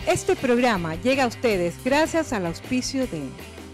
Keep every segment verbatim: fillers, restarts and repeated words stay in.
Este programa llega a ustedes gracias al auspicio de...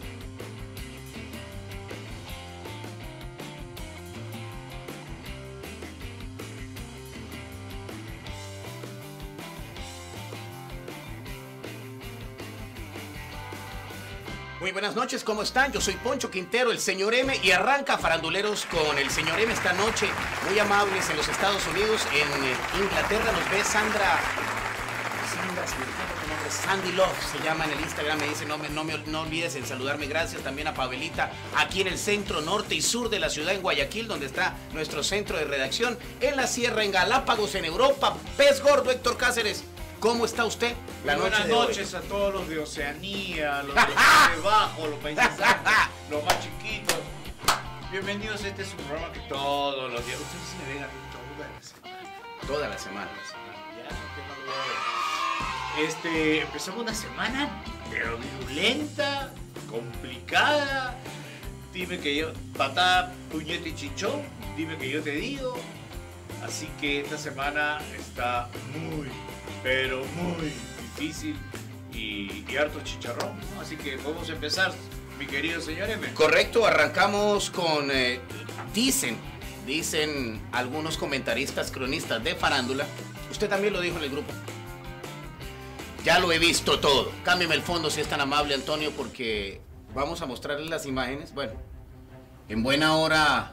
Muy buenas noches, ¿cómo están? Yo soy Poncho Quintero, el señor M, y arranca Faranduleros con el señor M esta noche. Muy amables en los Estados Unidos, en Inglaterra nos ve Sandra... Sandra, se me olvidó tu nombre, Sandy Love se llama en el Instagram, me dice, no, me, no, me, no olvides en saludarme, gracias. También a Pavelita, aquí en el centro norte y sur de la ciudad, en Guayaquil, donde está nuestro centro de redacción, en la sierra, en Galápagos, en Europa. Pez Gordo, Héctor Cáceres. ¿Cómo está usted? La noche Buenas noches hoy. A todos los de Oceanía, los de los países bajos, los países altos, los más chiquitos. Bienvenidos a este su programa que todos los días. Ustedes se me ven aquí toda la semana. Toda la semana. Ya, este, empezamos una semana, pero virulenta, complicada. Dime que yo, patada, puñete y chichón, dime que yo te digo. Así que esta semana está muy... pero muy difícil y, y harto chicharrón, ¿no? Así que podemos empezar, mi querido señor M. Correcto, arrancamos con, eh, dicen, dicen algunos comentaristas, cronistas de farándula, usted también lo dijo en el grupo, ya lo he visto todo, cámbiame el fondo si es tan amable, Antonio, porque vamos a mostrarles las imágenes. Bueno, en buena hora,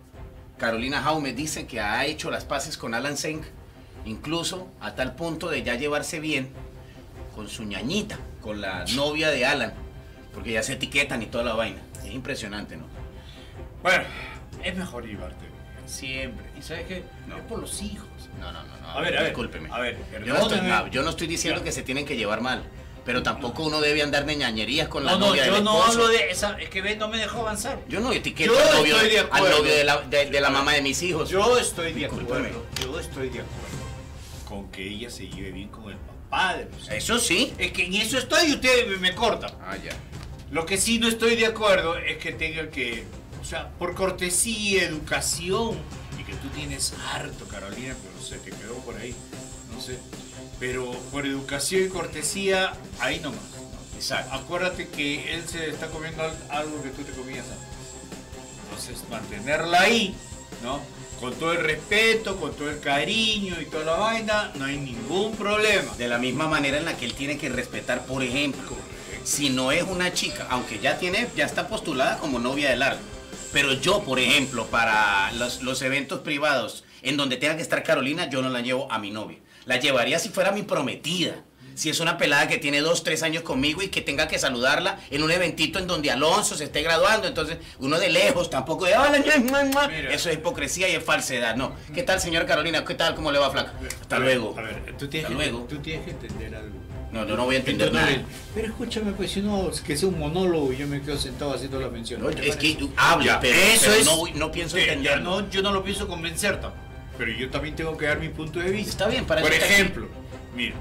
Carolina Jaume dice que ha hecho las paces con Alan Senk, incluso a tal punto de ya llevarse bien con su ñañita, con la novia de Alan, porque ya se etiquetan y toda la vaina. Es impresionante, ¿no? Bueno, es mejor llevarte bien, siempre. ¿Y sabes qué? No. Es por los hijos. No, no, no, no. A ver, a ver. Discúlpeme. A ver, yo, no estoy, no, yo no estoy diciendo ya. que se tienen que llevar mal, pero tampoco uno debe andar de ñañerías con la no, novia no, del yo esposo. no hablo de esa, es que Ben no me dejó avanzar. Yo no etiqueto yo al novio, estoy de, al novio de, la, de, de la mamá de mis hijos. Yo estoy de acuerdo. Discúlpeme. Yo estoy de acuerdo con que ella se lleve bien con el papá de los hijos. Eso sí. Es que en eso estoy y usted me, me corta. Ah, ya. Lo que sí no estoy de acuerdo es que tenga que, o sea, por cortesía, educación, y que tú tienes harto, Carolina, pero se te quedó por ahí, no sé. Pero por educación y cortesía, ahí nomás. ¿No? Exacto. Acuérdate que él se está comiendo algo que tú te comías antes. Entonces, mantenerla ahí, ¿no? Con todo el respeto, con todo el cariño y toda la vaina, no hay ningún problema. De la misma manera en la que él tiene que respetar, por ejemplo, correcto, si no es una chica, aunque ya tiene, ya está postulada como novia de largo, pero yo, por ejemplo, para los, los eventos privados en donde tenga que estar Carolina, yo no la llevo a mi novia. La llevaría si fuera mi prometida. Si es una pelada que tiene dos, tres años conmigo y que tenga que saludarla en un eventito en donde Alonso se esté graduando, entonces uno de lejos tampoco de hola, eso es hipocresía y es falsedad, no. ¿Qué tal, señora Carolina? ¿Qué tal? ¿Cómo le va, flaca? Hasta a luego. Ver, a ver, tú tienes, Hasta que, luego. tú tienes que entender algo. No, yo no voy a entender nada. Pero escúchame, pues si no, que sea un monólogo y yo me quedo sentado haciendo la mención. No, es que habla, pero, eso pero es, no, no pienso entender. No, yo no lo pienso convencer tampoco, pero yo también tengo que dar mi punto de vista. Está bien, para Por eso ejemplo, mira,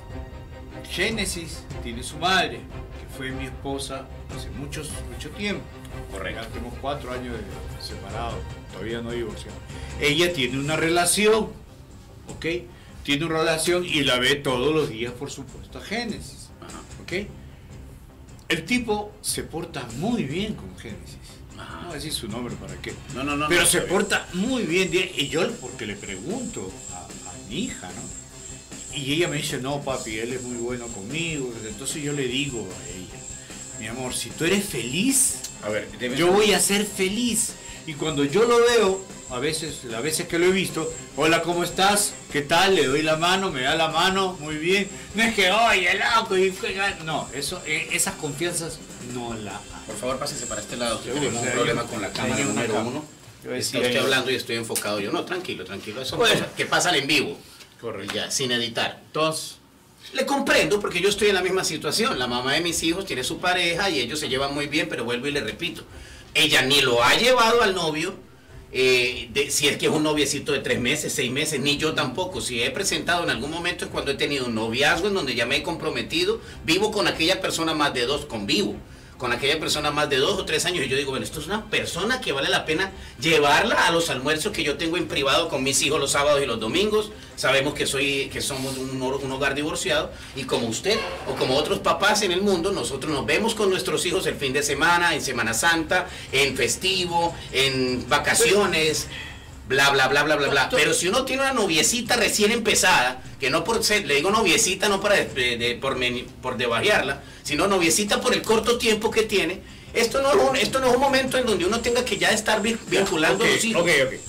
Génesis tiene su madre, que fue mi esposa hace muchos, mucho tiempo. Correcto. Tenemos cuatro años de separados, todavía no divorciamos. Ella tiene una relación, ¿ok? Tiene una relación y la ve todos los días, por supuesto, a Génesis. Ajá. ¿Ok? El tipo se porta muy bien con Génesis. Ajá. No voy a decir su nombre para qué. No, no, no. Pero no, se no, porta muy bien. Y yo, porque le pregunto a, a mi hija, ¿no? Y ella me dice, no, papi, él es muy bueno conmigo. Entonces yo le digo a ella, mi amor, si tú eres feliz, a ver, yo voy a ser feliz. Y cuando yo lo veo, a veces, las veces que lo he visto, hola, ¿cómo estás? ¿Qué tal? Le doy la mano, me da la mano, muy bien. No es que, oye, loco, y no, eso, eh, esas confianzas no la hay. Por favor, pásese para este lado, Seguro, tenemos o sea, un problema yo, con la cámara número cámara. uno. Yo Está decía, usted yo, hablando y estoy enfocado. Yo, no, tranquilo, tranquilo. Eso bueno, cosas que pasan en vivo. Correcto. Ya, sin editar. Entonces, le comprendo porque yo estoy en la misma situación. La mamá de mis hijos tiene su pareja y ellos se llevan muy bien, pero vuelvo y le repito. Ella ni lo ha llevado al novio, eh, de, si es que es un noviecito de tres meses, seis meses, ni yo tampoco. Si he presentado en algún momento es cuando he tenido un noviazgo en donde ya me he comprometido, vivo con aquella persona más de dos, convivo. con aquella persona más de dos o tres años, y yo digo, bueno, esto es una persona que vale la pena llevarla a los almuerzos que yo tengo en privado con mis hijos los sábados y los domingos. Sabemos que soy que somos un, un hogar divorciado, y como usted o como otros papás en el mundo, nosotros nos vemos con nuestros hijos el fin de semana, en Semana Santa, en festivo, en vacaciones, bla, bla, bla, bla, bla, bla. Pero si uno tiene una noviecita recién empezada, que no por ser, le digo noviecita no para de, de, por, por debajearla, sino noviecita por el corto tiempo que tiene, esto no, es un, esto no es un momento en donde uno tenga que ya estar vinculando okay, a los hijos. Ok, ok.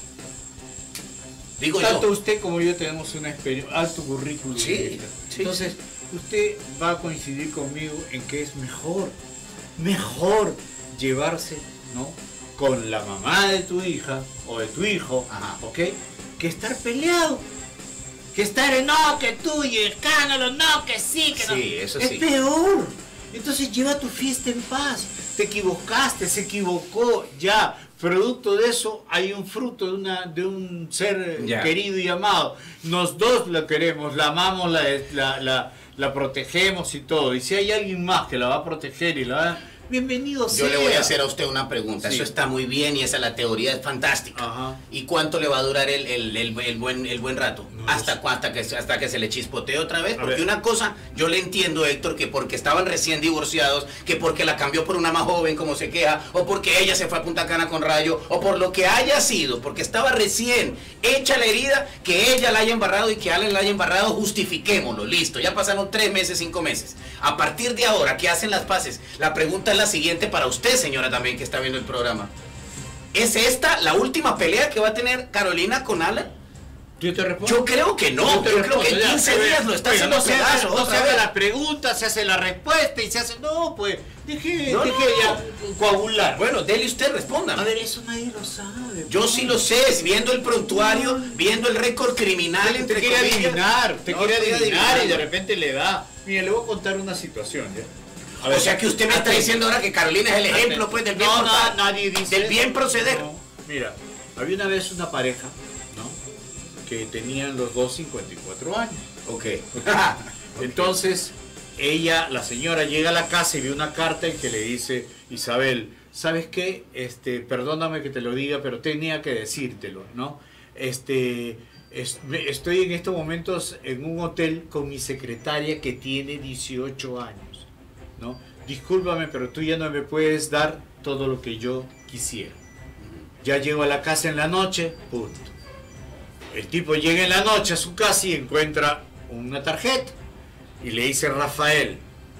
Digo Tanto yo. usted como yo tenemos un alto currículum. Sí, sí, Entonces, usted va a coincidir conmigo en que es mejor, mejor llevarse, ¿no?, con la mamá de tu hija o de tu hijo, ajá, ¿ok?, que estar peleado. Que estar en no, que tú y escándalo, no, que sí, que no. Sí, eso es sí. peor. Entonces lleva tu fiesta en paz. Te equivocaste, se equivocó, ya. Producto de eso hay un fruto de, una, de un ser ya. querido y amado. Nos dos la queremos, la amamos, la, la, la, la protegemos y todo. Y si hay alguien más que la va a proteger y la va a... Bienvenido sea. Yo le voy a hacer a usted una pregunta. Sí. Eso está muy bien y esa la teoría es fantástica. Ajá. ¿Y cuánto le va a durar el, el, el, el buen, el buen rato? No ¿Hasta, sé. hasta, que, hasta que se le chispotee otra vez? A Porque ver. una cosa, yo le entiendo, Héctor, que porque estaban recién divorciados, que porque la cambió por una más joven como se queja, o porque ella se fue a Punta Cana con Rayo, o por lo que haya sido, porque estaba recién hecha la herida, que ella la haya embarrado y que Allen la haya embarrado, justifiquémoslo, listo. Ya pasaron tres meses, cinco meses. A partir de ahora, ¿qué hacen las paces? La pregunta es la siguiente para usted. Usted, señora, también que está viendo el programa. ¿Es esta la última pelea que va a tener Carolina con Alan? Yo te respondo. Yo creo que no. Yo, te Yo creo respondo, que en ya, quince pero, días lo está pero haciendo no se haga, pedazos no otra se haga vez. la pregunta, se hace la respuesta y se hace... No, pues, deje, No, deje no. ya coagular. Bueno, dele usted, responda. A ver, eso nadie lo sabe. Yo pues. sí lo sé, viendo el prontuario, viendo el récord criminal, Te, entre te quiere comillas. adivinar, te No, quiere estoy adivinar y adivinando. de repente le da. Mire, le voy a contar una situación, ¿ya? A O sea que usted me está atento. diciendo ahora que Carolina es el ejemplo, pues, del bien, No, portar- no, nadie dice del eso. bien proceder. No. Mira, había una vez una pareja, ¿no?, que tenían los dos cincuenta y cuatro años. Ok. Entonces, ella, la señora, llega a la casa y ve una carta en que le dice, Isabel, ¿sabes qué? Este, perdóname que te lo diga, pero tenía que decírtelo, ¿no? Este, es- me- estoy en estos momentos en un hotel con mi secretaria que tiene dieciocho años, ¿no? Discúlpame, pero tú ya no me puedes dar todo lo que yo quisiera. Ya llego a la casa en la noche, punto. El tipo llega en la noche a su casa y encuentra una tarjeta y le dice, Rafael,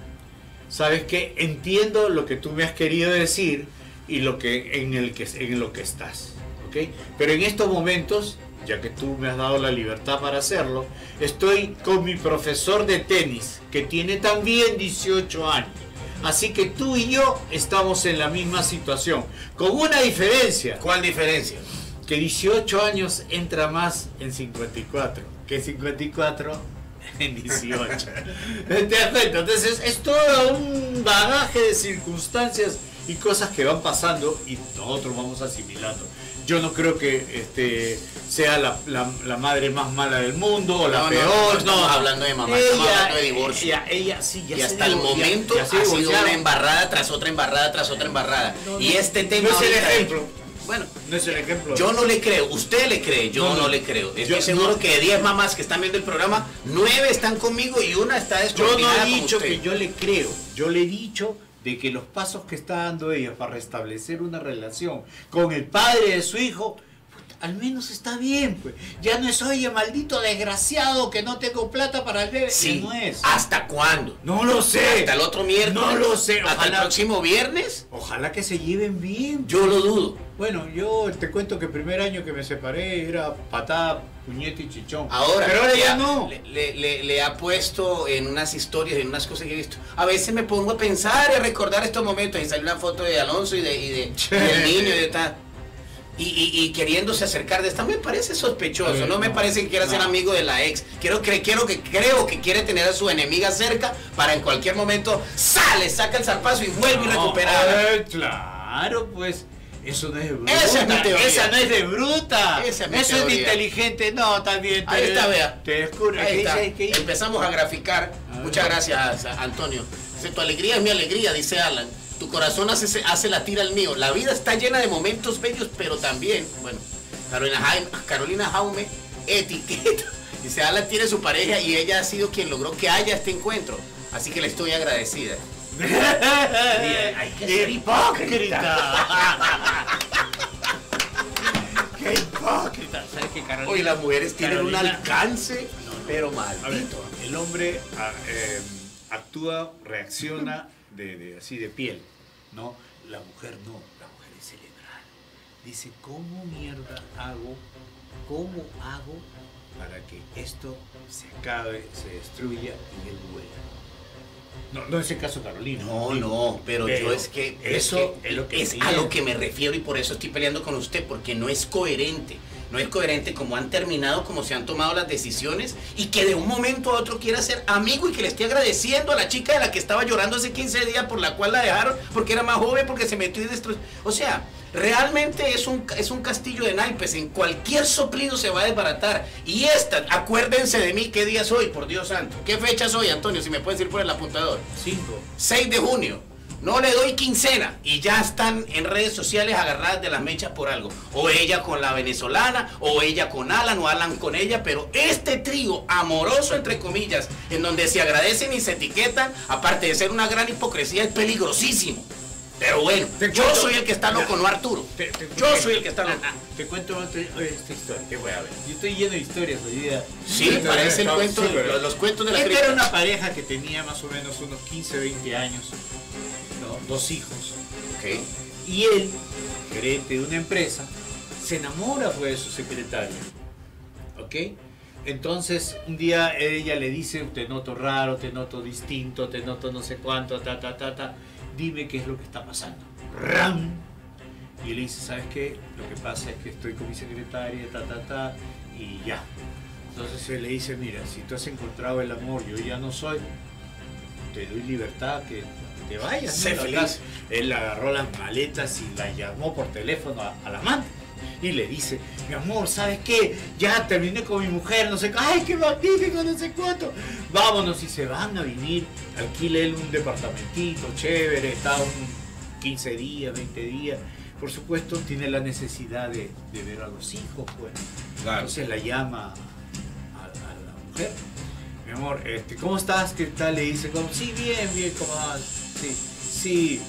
¿sabes qué? Entiendo lo que tú me has querido decir y lo que, en, el que, en lo que estás, ¿ok? Pero en estos momentos, ya que tú me has dado la libertad para hacerlo, estoy con mi profesor de tenis, que tiene también dieciocho años. Así que tú y yo estamos en la misma situación, con una diferencia. ¿Cuál diferencia? Que dieciocho años entra más en cincuenta y cuatro que cincuenta y cuatro en dieciocho. ¿Te das cuenta? Entonces es todo un bagaje de circunstancias y cosas que van pasando y nosotros vamos asimilando. Yo no creo que este, sea la, la, la madre más mala del mundo o la No, no, peor. no, no estamos hablando de mamá, estamos hablando de divorcio. Ella, ella, sí, ya Y se hasta el divor- ya- momento ya se ha sido divorciaron. una embarrada tras otra embarrada tras otra embarrada. No, no, y este tema no es el ahorita- ejemplo. Bueno, No es el ejemplo. yo no le creo, usted le cree, yo No, no, no. le creo. Estoy Yo- seguro no. que de diez mamás que están viendo el programa, nueve están conmigo y una está Yo no descoordinada he como dicho usted. que yo le creo, yo le he dicho de que los pasos que está dando ella para restablecer una relación con el padre de su hijo, puta, al menos está bien, pues. Ya no es, oye, maldito desgraciado que no tengo plata para el bebé. Sí, Ya no es. ¿hasta cuándo? No lo sé. ¿Hasta el otro miércoles? No lo sé. ¿Hasta el Ojalá, próximo viernes? ojalá que se lleven bien. Yo lo dudo. Bueno, yo te cuento que el primer año que me separé era patada, puñete y chichón. Ahora, Pero ahora le ya ha- no. Le, le- le- le ha puesto en unas historias, en unas cosas que he visto. A veces me pongo a pensar y a recordar estos momentos y sale una foto de Alonso y, de, y, de, y del niño y de tal. Y, y, y queriéndose acercar de esta, me parece sospechoso, Eh, no me no, parece que quiera ser no. amigo de la ex. Quiero, cre- quiero que, creo que quiere tener a su enemiga cerca para en cualquier momento sale, saca el zarpazo y vuelve y No, recuperarla. eh, claro, pues. Eso no es de bruta. Esa es mi teoría. Esa no es de bruta. Esa es mi Eso es de teoría. inteligente. No, también. Ahí está, vea. Te descubre. Ahí ¿Qué está. dice? ¿Qué dice? Empezamos a graficar. A Muchas ver. gracias, Antonio. Dice, tu alegría es mi alegría, dice Alan. Tu corazón hace, hace latir al mío. La vida está llena de momentos bellos, pero también, bueno, Carolina Jaume, Carolina Jaume etiqueta. Dice, Alan tiene su pareja y ella ha sido quien logró que haya este encuentro. Así que le estoy agradecida. Hay que ser hipócrita. ¡Qué hipócrita! ¿Sabes qué, Carolina? Hoy las mujeres tienen Carolina, un alcance, no, no, pero maldito. A ver, el hombre a, eh, actúa, reacciona de, de, así de piel, ¿no? La mujer no, la mujer es cerebral. Dice, ¿cómo mierda hago? ¿Cómo hago para que esto se acabe, se destruya y él vuela? No, no es el caso de Carolina. No, no, pero, pero yo es que eso es, que es, lo que es a lo que me refiero y por eso estoy peleando con usted, porque no es coherente. No es coherente como han terminado, como se han tomado las decisiones y que de un momento a otro quiera ser amigo y que le esté agradeciendo a la chica de la que estaba llorando hace quince días por la cual la dejaron porque era más joven, porque se metió y destruyó. O sea, realmente es un, es un castillo de naipes. En cualquier soplido se va a desbaratar. Y esta, acuérdense de mí, ¿qué día soy? Por Dios santo. ¿Qué fecha soy, Antonio? Si me puedes decir por el apuntador. Cinco. seis de junio. No le doy quincena y ya están en redes sociales agarradas de las mechas por algo. O ella con la venezolana, o ella con Alan, o Alan con ella. Pero este trío amoroso, entre comillas, en donde se agradecen y se etiquetan, aparte de ser una gran hipocresía, es peligrosísimo. Pero bueno, te yo cuento, soy el que está loco, no Arturo. Te, te, yo te, soy el que está loco. Te cuento otra, esta historia. Te voy a ver. Yo estoy lleno de historias hoy día. Sí, parece el no, cuento, sí, de, los, los cuentos de la Esta cripta. era una pareja que tenía más o menos unos quince, veinte años, ¿no? Dos hijos. Okay. Y él, gerente de una empresa, se enamora pues, de su secretaria. ¿Ok? Entonces, un día ella le dice, te noto raro, te noto distinto, te noto no sé cuánto, ta, ta, ta, ta. Dime qué es lo que está pasando. ¡Ram! Y él dice, ¿sabes qué? Lo que pasa es que estoy con mi secretaria, ta, ta, ta, y ya. Entonces él le dice, mira, si tú has encontrado el amor, yo ya no soy, te doy libertad, que te vayas. Sé ¿no? feliz. Él agarró las maletas y la llamó por teléfono a, a la amante. Y le dice, mi amor, ¿sabes qué? Ya terminé con mi mujer, no sé qué. ¡Ay, qué magnífico, no sé cuánto! Vámonos, y se van a vivir. Alquila él un departamentito chévere, está un quince días, veinte días. Por supuesto, tiene la necesidad de, de ver a los hijos, pues. Claro. Entonces la llama a, a la mujer. Mi amor, este, ¿cómo estás? ¿Qué tal? Le dice, como, sí, bien, bien, ¿cómo vas? Sí, sí,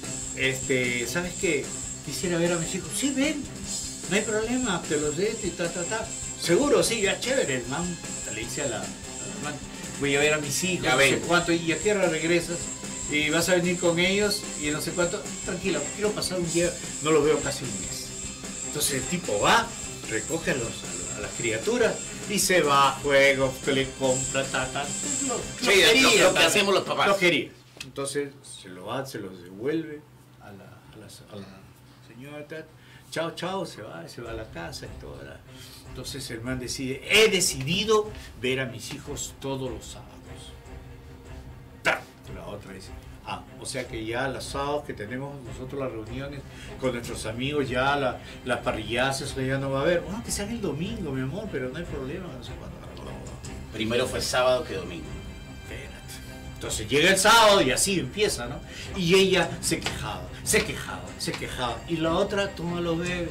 este, ¿sabes qué? Quisiera ver a mis hijos. Sí, ven. No hay problema, te los des y ta, ta, ta. Seguro, sí, ya chévere. El man le dice a la, a la man, voy a ver a mis hijos, ya no ven. sé cuánto, y a qué hora regresas, y vas a venir con ellos, y no sé cuánto. Tranquilo, quiero pasar un día, no los veo casi un mes. Entonces el tipo va, recoge a, los, a, a las criaturas, y se va a juegos, que le compra, ta, ta. Lo, Sí, lo quería, lo, lo que ta, hacemos los papás. Lo quería. Entonces se lo va, se los devuelve a la, a la, a la señora, ta, chao, chao, se va, se va a la casa y todo. ¿verdad? Entonces el man decide, he decidido ver a mis hijos todos los sábados. ¡Tá! La otra dice, ah, o sea que ya los sábados que tenemos nosotros las reuniones con nuestros amigos, ya la, las parrilladas, eso ya no va a haber. Bueno, que sea el domingo, mi amor, pero no hay problema, no sé cuándo. Primero fue sábado que domingo. Entonces llega el sábado y así empieza, ¿no? Y ella se quejaba, se quejaba, se quejaba. Y la otra, tú no lo bebes.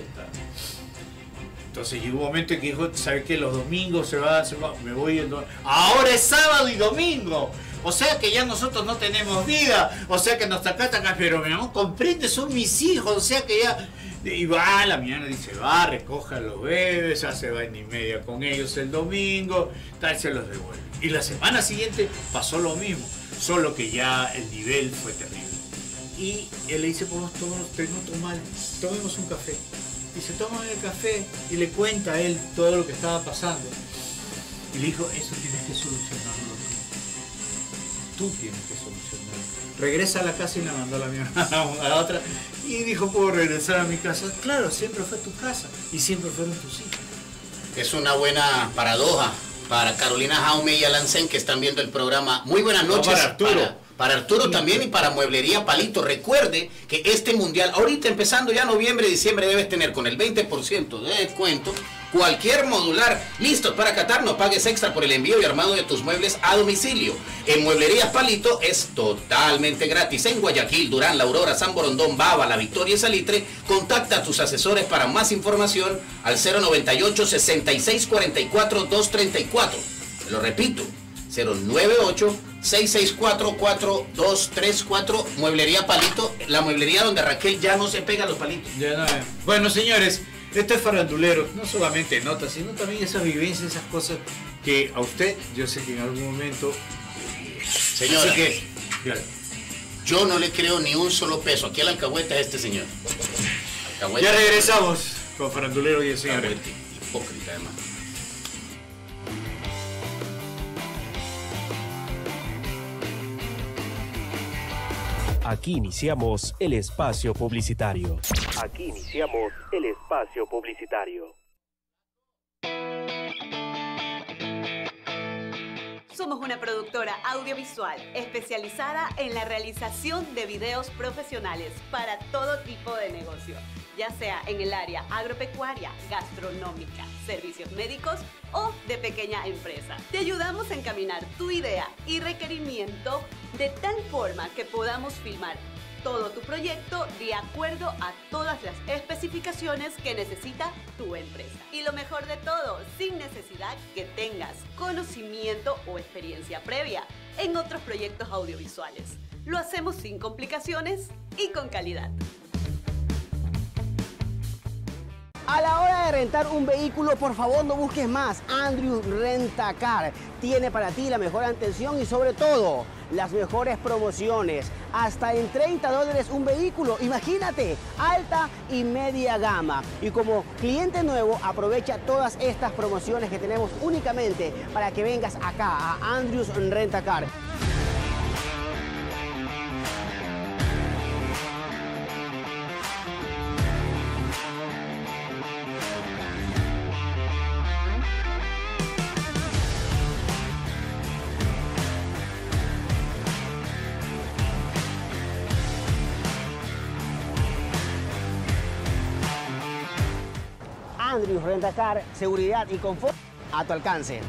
Entonces llegó un momento en que dijo, ¿sabes qué? Los domingos se va, se va, me voy el domingo. Ahora es sábado y domingo. O sea que ya nosotros no tenemos vida. O sea que nos tratan, pero mi amor, comprende, son mis hijos. O sea que ya... Y va, la mañana dice, va, recoja a los bebés, ya se va en y media con ellos el domingo, tal, se los devuelve. Y la semana siguiente pasó lo mismo, solo que ya el nivel fue terrible. Y él le dice, pues todos te noto mal, tomemos un café. Y se toman el café y le cuenta a él todo lo que estaba pasando. Y le dijo, eso tienes que solucionarlo tú. Tú tienes que solucionarlo. Regresa a la casa y la mandó a la mía a la otra. Y dijo, ¿puedo regresar a mi casa? Claro, siempre fue tu casa y siempre fueron tus hijos. Es una buena paradoja para Carolina Jaume y Alan Sen, que están viendo el programa. Muy buenas noches. No, para Arturo. Para, Para Arturo también y para Mueblería Palito. Recuerde que este mundial, ahorita empezando ya noviembre, diciembre, debes tener con el veinte por ciento de descuento cualquier modular. Listos para Qatar, no pagues extra por el envío y armado de tus muebles a domicilio. En Mueblería Palito es totalmente gratis. En Guayaquil, Durán, La Aurora, San Borondón, Bava, La Victoria y Salitre, contacta a tus asesores para más información al cero noventa y ocho, sesenta y seis, cuarenta y cuatro, doscientos treinta y cuatro. Se lo repito, cero noventa y ocho, seis seis cuatro, cuatro dos tres cuatro. Mueblería Palito, la mueblería donde Raquel ya no se pega los palitos. Ya no, eh. Bueno, señores, este es farandulero, no solamente notas, sino también esas vivencias, esas cosas que a usted, yo sé que en algún momento... Señora, así que, claro. Yo no le creo ni un solo peso. Aquí el alcahueta es este señor. Alcahueta. Ya regresamos con farandulero y el señor. Alcahuete, hipócrita además. Aquí iniciamos el espacio publicitario. Aquí iniciamos el espacio publicitario. Somos una productora audiovisual especializada en la realización de videos profesionales para todo tipo de negocio, ya sea en el área agropecuaria, gastronómica, servicios médicos o de pequeña empresa. Te ayudamos a encaminar tu idea y requerimiento de tal forma que podamos filmar todo tu proyecto de acuerdo a todas las especificaciones que necesita tu empresa. Y lo mejor de todo, sin necesidad que tengas conocimiento o experiencia previa en otros proyectos audiovisuales. Lo hacemos sin complicaciones y con calidad. A la hora de rentar un vehículo, por favor no busques más. Andrews Rent-A-Car tiene para ti la mejor atención y sobre todo las mejores promociones. Hasta en treinta dólares un vehículo, imagínate, alta y media gama. Y como cliente nuevo, aprovecha todas estas promociones que tenemos únicamente para que vengas acá a Andrews Rent-A-Car. Andrews Rent-A-Car, seguridad y confort a tu alcance.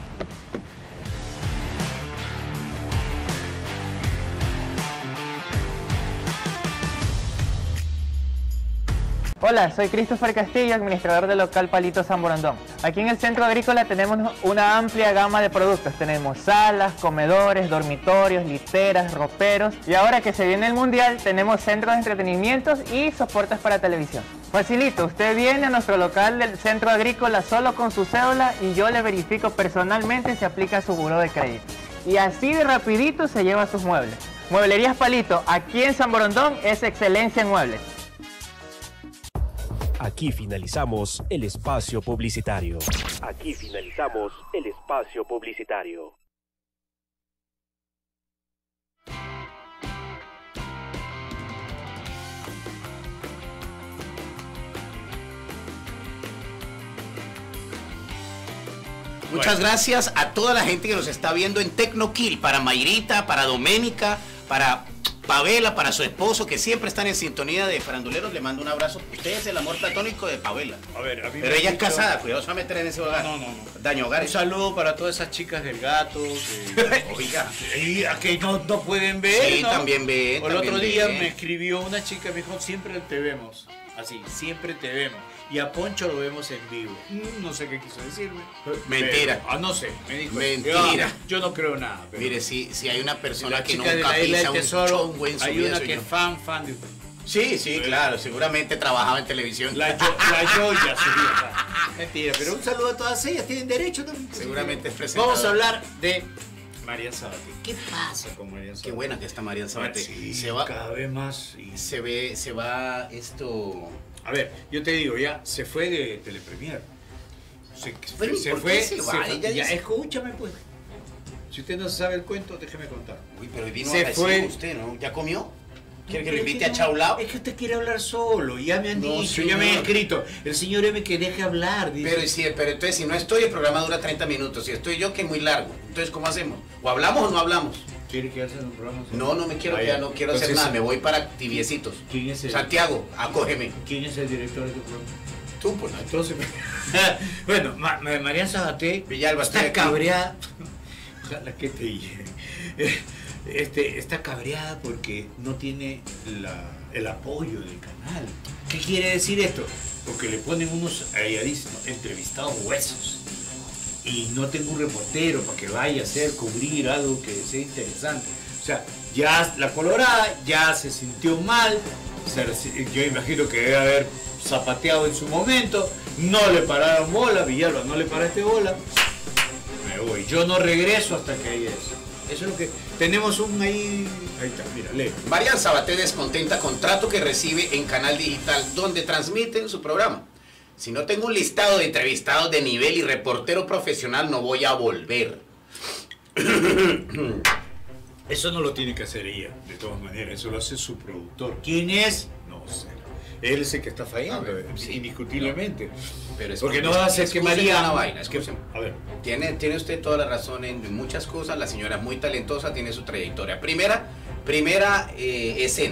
Hola, soy Christopher Castillo, administrador del local Palito San Borondón. Aquí en el Centro Agrícola tenemos una amplia gama de productos. Tenemos salas, comedores, dormitorios, literas, roperos. Y ahora que se viene el Mundial, tenemos centros de entretenimientos y soportes para televisión. Facilito, usted viene a nuestro local del Centro Agrícola solo con su cédula y yo le verifico personalmente si aplica su buró de crédito. Y así de rapidito se lleva sus muebles. Mueblerías Palito, aquí en San Borondón, es excelencia en muebles. Aquí finalizamos el espacio publicitario. Aquí finalizamos el espacio publicitario. Muchas bueno. gracias a toda la gente que nos está viendo en Tecnokill, para Mayrita, para Doménica, para Pavela, para su esposo, que siempre están en sintonía de faranduleros. Le mando un abrazo. Usted es el amor platónico de Pavela. A ver, a mí Pero ella dicho... es casada, cuidado, se va a meter en ese hogar. No, no, no. Daño hogar. Un saludo para todas esas chicas del gato. Que... Oiga. Y a que no, no pueden ver, Sí, ¿no? también ven. El otro día ven. me escribió una chica, me dijo, siempre te vemos. Así, siempre te vemos. Y a Poncho lo vemos en vivo. No sé qué quiso decirme. Mentira. Pero, ah, no sé, me dijo. Mentira. Yo, yo no creo nada. Pero... Mire, si, si hay una persona que chica nunca de la isla pisa del tesoro, un buen hay una que es fan, fan de usted. Sí, sí, claro. Seguramente trabajaba en televisión. La, yo, la Joya, su vieja. Mentira, pero un saludo a todas ellas. Tienen derecho también. Seguramente es presentadora. Vamos a hablar de Marian Sabate. ¿Qué pasa con Marian Sabate? Qué buena que está Marian Sabate. Sí, se va, cada vez más. Y... Se ve, se va esto... A ver, yo te digo, ya se fue de Telepremier. Se, Pero, se ¿por fue, qué se va? se fue. Ella Ya, dice... escúchame pues. Si usted no sabe el cuento, déjeme contar. Uy, pero vino se agresivo fue usted, ¿no? ¿Ya comió? ¿Quiere que lo invite a Chaulao? Es que usted quiere hablar solo, ya me han No, dicho, señor. ya me han escrito. El señor M que deje hablar, dice. Pero, sí, pero entonces si no estoy, el programa dura treinta minutos. Si estoy yo, que es muy largo. Entonces, ¿cómo hacemos? ¿O hablamos o no hablamos? ¿Quiere quedarse en un programa? No, no me quiero Ah, quedar, ya. no quiero Entonces, hacer nada. Me voy para tibiecitos. ¿Quién es el, Santiago, acógeme. ¿Quién es el director de tu programa? Tú, pues. Entonces, bueno, Ma- Ma- Marian Sabaté Villalba, estoy está aquí. cabreada. Ojalá que te llegue. Este, está cabreada porque no tiene la, el apoyo del canal. ¿Qué quiere decir esto? Porque le ponen unos, ella dice, ¿no? entrevistados huesos. Y no tengo un reportero para que vaya a hacer, cubrir algo que sea interesante. O sea, ya la Colorada ya se sintió mal. Se- yo imagino que debe haber zapateado en su momento. No le pararon bola, Villalba no le paraste bola. Me voy. Yo no regreso hasta que haya eso. Eso es lo que... Tenemos un ahí... Ahí está, mira, lee. Marian Sabaté descontenta contrato que recibe en Canal Digital, donde transmiten su programa. Si no tengo un listado de entrevistados de nivel y reportero profesional, no voy a volver. Eso no lo tiene que hacer ella, de todas maneras. Eso lo hace su productor. ¿Quién es? No sé. Él es el que está fallando, A ver, sí. indiscutiblemente. Pero es Porque no va a hacer que María... una vaina, Es que- escúcheme. a ver. Tiene, tiene usted toda la razón en muchas cosas. La señora es muy talentosa, tiene su trayectoria. Primera, primera eh, escena.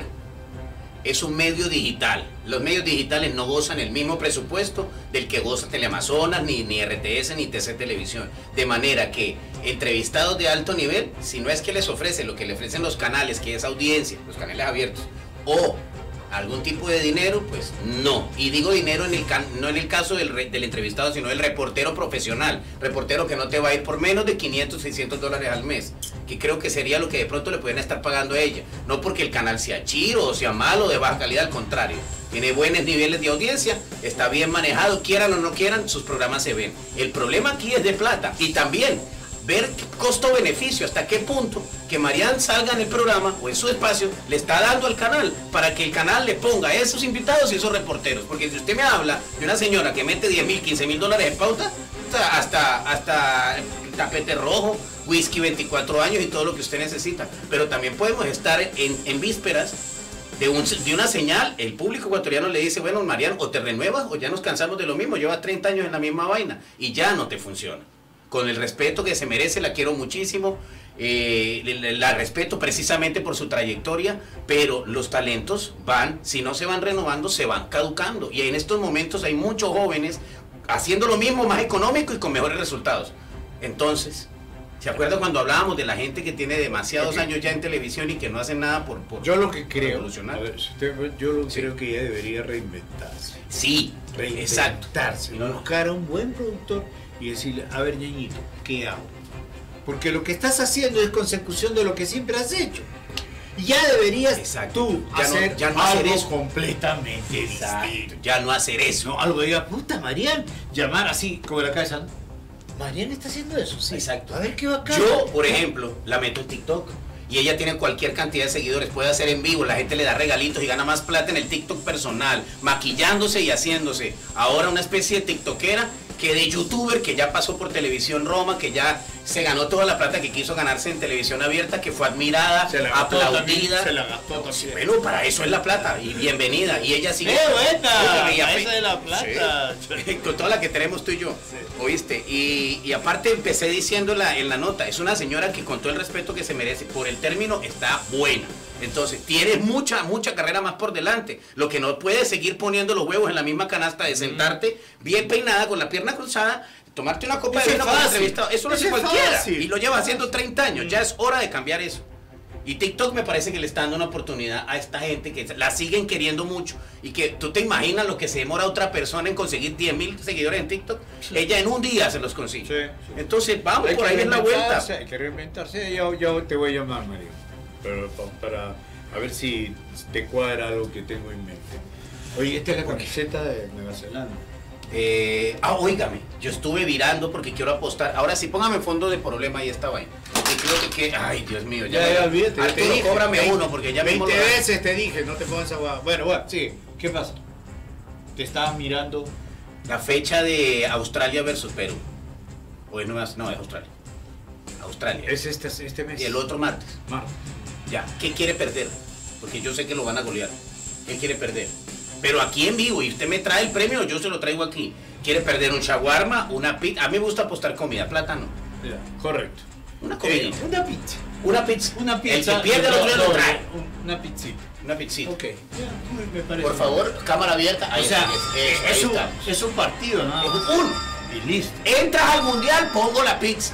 Es un medio digital. Los medios digitales no gozan el mismo presupuesto del que goza Teleamazonas, ni, ni R T S, ni T C Televisión. De manera que entrevistados de alto nivel, si no es que les ofrece lo que le ofrecen los canales, que es audiencia, los canales abiertos, o algún tipo de dinero, pues no. Y digo dinero en el can- no en el caso del, re- del entrevistado, sino del reportero profesional. Reportero que no te va a ir por menos de quinientos, seiscientos dólares al mes. Que creo que sería lo que de pronto le pueden estar pagando a ella. No porque el canal sea chiro o sea malo o de baja calidad, al contrario. Tiene buenos niveles de audiencia, está bien manejado, quieran o no quieran, sus programas se ven. El problema aquí es de plata. Y también ver costo-beneficio, hasta qué punto que Marian salga en el programa o en su espacio le está dando al canal para que el canal le ponga a esos invitados y esos reporteros. Porque si usted me habla de una señora que mete diez mil, quince mil dólares en pauta, hasta, hasta tapete rojo, whisky veinticuatro años y todo lo que usted necesita. Pero también podemos estar en, en vísperas de, un, de una señal. El público ecuatoriano le dice, bueno, Marian, o te renuevas o ya nos cansamos de lo mismo, llevas treinta años en la misma vaina y ya no te funciona. Con el respeto que se merece, la quiero muchísimo, eh, la, la respeto precisamente por su trayectoria, pero los talentos van, si no se van renovando, se van caducando. Y en estos momentos hay muchos jóvenes haciendo lo mismo, más económico y con mejores resultados. Entonces, ¿se acuerda cuando hablábamos de la gente que tiene demasiados Ok. años ya en televisión y que no hacen nada por, por Yo lo que creo, revolucionar? a ver, si usted- yo lo Sí. creo que ella debería reinventarse. Sí, exacto. Reinventarse, No, no. buscar a un buen productor y decirle, a ver, ñañito, ¿qué hago? Porque lo que estás haciendo es consecución de lo que siempre has hecho. Y ya deberías Exacto. tú Ya no- hacer ya no hacer algo eso. completamente Exacto, distinto. ya no hacer eso. No, algo diga, puta, Marian, llamar así, como la cabeza, ¿no? Marian está haciendo eso, sí. Exacto. A ver qué bacán. Yo, por ejemplo, la meto en TikTok y ella tiene cualquier cantidad de seguidores, puede hacer en vivo, la gente le da regalitos y gana más plata en el TikTok personal, maquillándose y haciéndose. Ahora una especie de tiktokera que de youtuber que ya pasó por Televisión Roma, que ya se ganó toda la plata que quiso ganarse en televisión abierta, que fue admirada, Se la gastó aplaudida. también, se la gastó No, también. sí, bueno, para eso es la plata y bienvenida. Y ella sigue. ¡Qué buena! Óigame, y a- Esa de la plata. Sí. Con toda la que tenemos tú y yo, ¿oíste? Y, y aparte empecé diciéndola en la nota, es una señora que con todo el respeto que se merece, por el término, está buena. Entonces, tiene mucha, mucha carrera más por delante. Lo que no puedes seguir poniendo los huevos en la misma canasta de sentarte bien peinada, con la pierna cruzada, tomarte una copa Eso de es vino con fácil. entrevistado. Eso lo Eso hace es cualquiera. fácil. Y lo lleva haciendo treinta años. Ya es hora de cambiar eso. Y TikTok me parece que le está dando una oportunidad a esta gente que la siguen queriendo mucho. Y que tú te imaginas lo que se demora otra persona en conseguir diez mil seguidores en TikTok. Ella en un día se los consigue. Sí, sí. Entonces, vamos, Hay por que ahí es la vuelta. reinventarse, Hay que reinventarse. Yo, yo te voy a llamar, Mario. Pero pa- para a ver si te cuadra algo que tengo en mente. Oye, esta es la camiseta de Nueva Zelanda. Eh, ah, óigame, yo estuve virando porque quiero apostar. Ahora sí, póngame fondo de problema y esta vaina. Y creo que, que ay, Dios mío, ya, Ya, me- ya, olvídate. ya te Arturo, dije, cóbrame veinte uno porque ya mismo veinte lo- veces te dije, no te pongas a guardar. Bueno, bueno, sí. ¿Qué pasa? Te estaba mirando. La fecha de Australia versus Perú. O es Nueva, no, es Australia. Australia. Es este, este mes. Y el otro martes. Martes. Ya, ¿qué quiere perder? porque yo sé que lo van a golear. ¿Qué quiere perder? Pero aquí en vivo, y usted me trae el premio, yo se lo traigo aquí. ¿Quiere perder un shawarma, una pizza? A mí me gusta apostar comida, plátano. Ya, correcto. Una comida. Eh, una pizza. Una pizza. Una pizza. El que pierde el otro día lo trae. Una pizzita. Una pizzita. Ok. Ya, me parece. Por favor, cámara abierta. Ahí O sea, está, es, eso, ahí es, un, estamos. es un partido, ¿no? Es un. Y listo. Entras al mundial, pongo la pizza.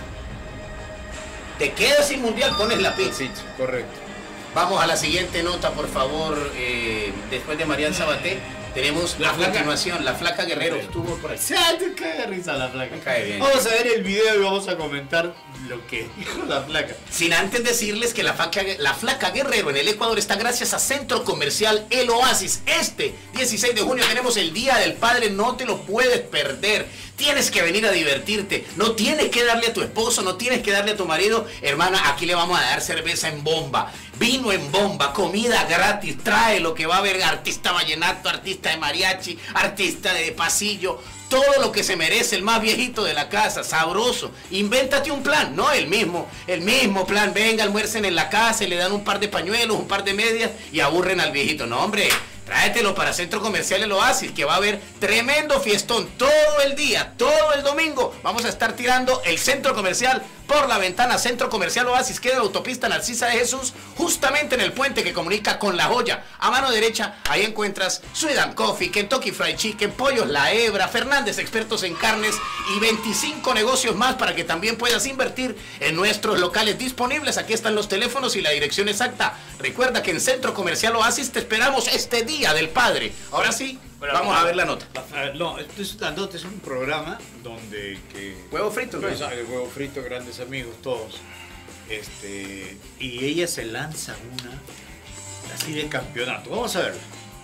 Te quedas sin mundial, pones la pizza. Pizza, correcto. Vamos a la siguiente nota, por favor. Eh, después de Marian Sabaté, tenemos La a flaca. continuación la flaca Guerrero. Estuvo por ahí. Se te cae de risa la flaca. Me cae bien. Vamos a ver el video y vamos a comentar lo que dijo la flaca. Sin antes decirles que la flaca, la flaca Guerrero en el Ecuador está gracias a Centro Comercial El Oasis. Este dieciséis de junio tenemos el Día del Padre, no te lo puedes perder. Tienes que venir a divertirte, no tienes que darle a tu esposo, no tienes que darle a tu marido. Hermana, aquí le vamos a dar cerveza en bomba, vino en bomba, comida gratis, trae lo que va a haber, artista vallenato, artista de mariachi, artista de pasillo. Todo lo que se merece el más viejito de la casa, sabroso. Invéntate un plan, no el mismo, el mismo plan. Venga, almuercen en la casa y le dan un par de pañuelos, un par de medias y aburren al viejito. No, hombre, tráetelo para Centro Comercial El Oasis, que va a haber tremendo fiestón todo el día, todo el domingo. Vamos a estar tirando el Centro Comercial por la ventana. Centro Comercial Oasis queda en la autopista Narcisa de Jesús, justamente en el puente que comunica con La Joya. A mano derecha, ahí encuentras Sweet and Coffee, Kentucky Fried Chicken, Pollos La Hebra, Fernández Expertos en Carnes y veinticinco negocios más para que también puedas invertir en nuestros locales disponibles. Aquí están los teléfonos y la dirección exacta. Recuerda que en Centro Comercial Oasis te esperamos este Día del Padre. Ahora sí, Bueno, vamos a ver la nota. A ver, no, esto es, la nota es un programa donde que Huevo frito, ¿no? pues, el huevo frito, grandes amigos todos. Este, y ella se lanza una así de campeonato. Vamos a verla.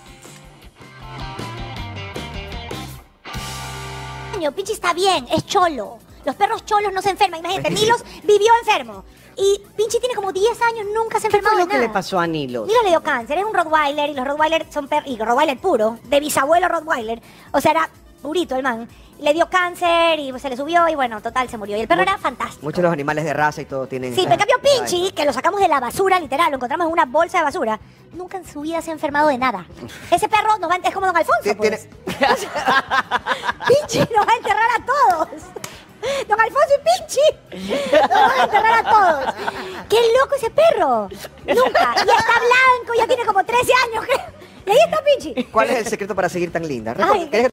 Pichi está bien, es cholo. Los perros cholos no se enferman. Imagínate, Nilos vivió enfermo. Y Pinchi tiene como diez años, nunca se ha ¿Qué enfermado fue lo de que nada. le pasó a Nilos? Nilos le dio cáncer, es un Rottweiler y los Rottweiler son perros, y Rottweiler puro, de bisabuelo Rottweiler. O sea, era purito el man. Le dio cáncer y se le subió y bueno, total, se murió. Y el perro Mu- era fantástico. Muchos de los animales de raza y todo tienen... Sí, pero en cambio Pinchi, que lo sacamos de la basura, literal, lo encontramos en una bolsa de basura, nunca en su vida se ha enfermado de nada. Ese perro nos va a, es como Don Alfonso, Ti- pues. tiene- Pinchi nos va a enterrar a todos. Don Alfonso y Pinchi nos van a enterrar a todos. ¡Qué loco ese perro! Nunca. Y está blanco, ya tiene como trece años, creo. Y ahí está Pinchi. ¿Cuál es el secreto para seguir tan linda? Ay, Recuerda- ¿querés-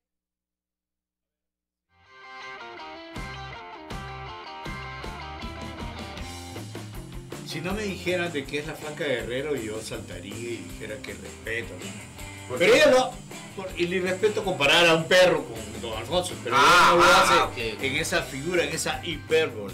Si no me dijeran de qué es la flaca Guerrero, yo saltaría y dijera que respeto, ¿no? Pero ella no, por- y le respeto comparar a un perro con Don Alfonso, pero Ah, ella no lo ah, hace ok, ok. en esa figura, en esa hipérbole.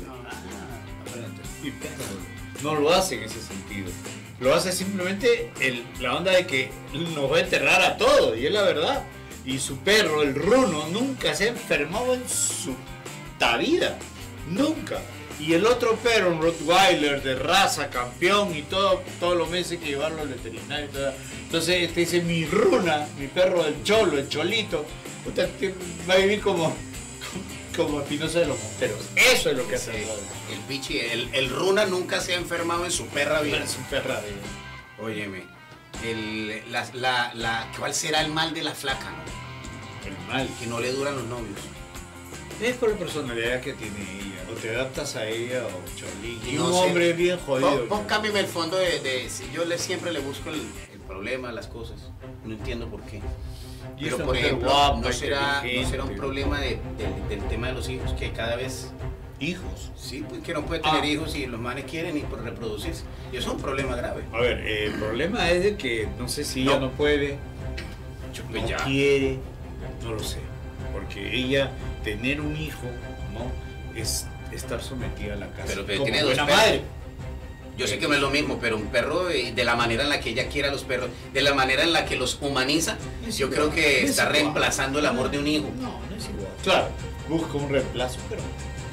Hipérbole. No lo hace en ese sentido. Lo hace simplemente el, la onda de que nos va a enterrar a todos, y es la verdad. Y su perro, el Runo, nunca se ha enfermado en su ta vida. Nunca. Y el otro perro, un Rottweiler de raza, campeón y todo, todos los meses hay que llevarlo al veterinario. y todo. Entonces este dice, mi Runa, mi perro el cholo, el cholito, puta, te- va a vivir como, como Espinosa de los Monteros. Eso es lo que hace Sí, el el Pichi, el, el Runa nunca se ha enfermado en su perra vida. Es un perra de... Óyeme, el, la, la, la, ¿cuál será el mal de la flaca? No? El mal. Que no le duran los novios. Es por la personalidad que tiene ella. O te adaptas a ella o cholín. Y No un sé. hombre bien jodido. Pon, pon, cámbiame el fondo de, de- si yo le, siempre le busco el, el problema, las cosas. No entiendo por qué. Y Pero esta por mujer ejemplo, guapa, no será, no inteligente. será un problema de, de- del tema de los hijos, que cada vez, Hijos. sí, pues que no puede tener Ah. hijos y los manes quieren y por reproducirse. Y eso es un problema grave. A ver, eh, el problema es de que no sé si ella No. no puede, Pues no ya. quiere, no lo sé. Porque ella, tener un hijo, ¿no? Es estar sometida a la casa. Pero, pero como tiene dos buena perros. madre. Yo sé que no es lo mismo, pero un perro, eh, de la manera en la que ella quiere a los perros, de la manera en la que los humaniza, Es yo igual, creo que es está igual. reemplazando el amor de un hijo. No, no es igual. Claro, busca un reemplazo, pero...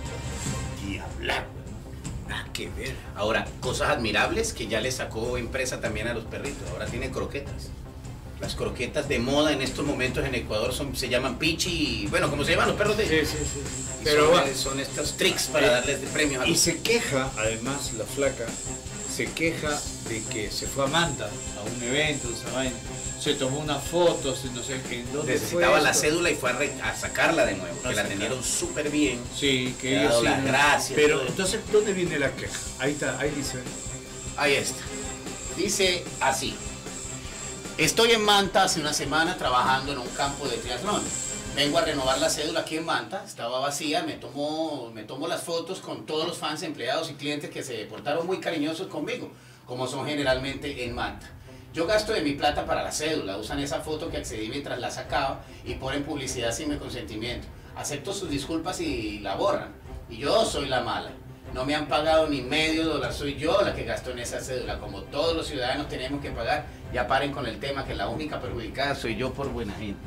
Y hablar, ¿no? Nada que ver. Ahora, cosas admirables que ya le sacó empresa también a los perritos. Ahora tiene croquetas. Las croquetas de moda en estos momentos en Ecuador son, se llaman pichi, bueno, como se llaman los perros de Sí, sí, sí. sí. y Pero son, va. eh, son estos tricks para darles de premios a Y los... se queja, además, la flaca, se queja de que se fue a Manta a un evento, esa vaina. Se tomó unas fotos, no sé en dónde necesitaba fue la esto. cédula y fue a, re, a sacarla de nuevo, No que la sé, atendieron súper bien. Sí, que Le ha ellos dado sí, las ¿no? gracias. Pero todo. entonces, ¿dónde viene la queja? Ahí está, ahí dice. Ahí está. Dice así. Estoy en Manta hace una semana trabajando en un campo de triatlón. Vengo a renovar la cédula aquí en Manta, estaba vacía, me tomo, me tomo las fotos con todos los fans, empleados y clientes que se portaron muy cariñosos conmigo, como son generalmente en Manta. Yo gasto de mi plata para la cédula, usan esa foto que accedí mientras la sacaba y ponen publicidad sin mi consentimiento. Acepto sus disculpas y la borran. Y yo soy la mala. No me han pagado ni medio dólar, soy yo la que gastó en esa cédula. Como todos los ciudadanos tenemos que pagar, ya paren con el tema que la única perjudicada soy yo por buena gente.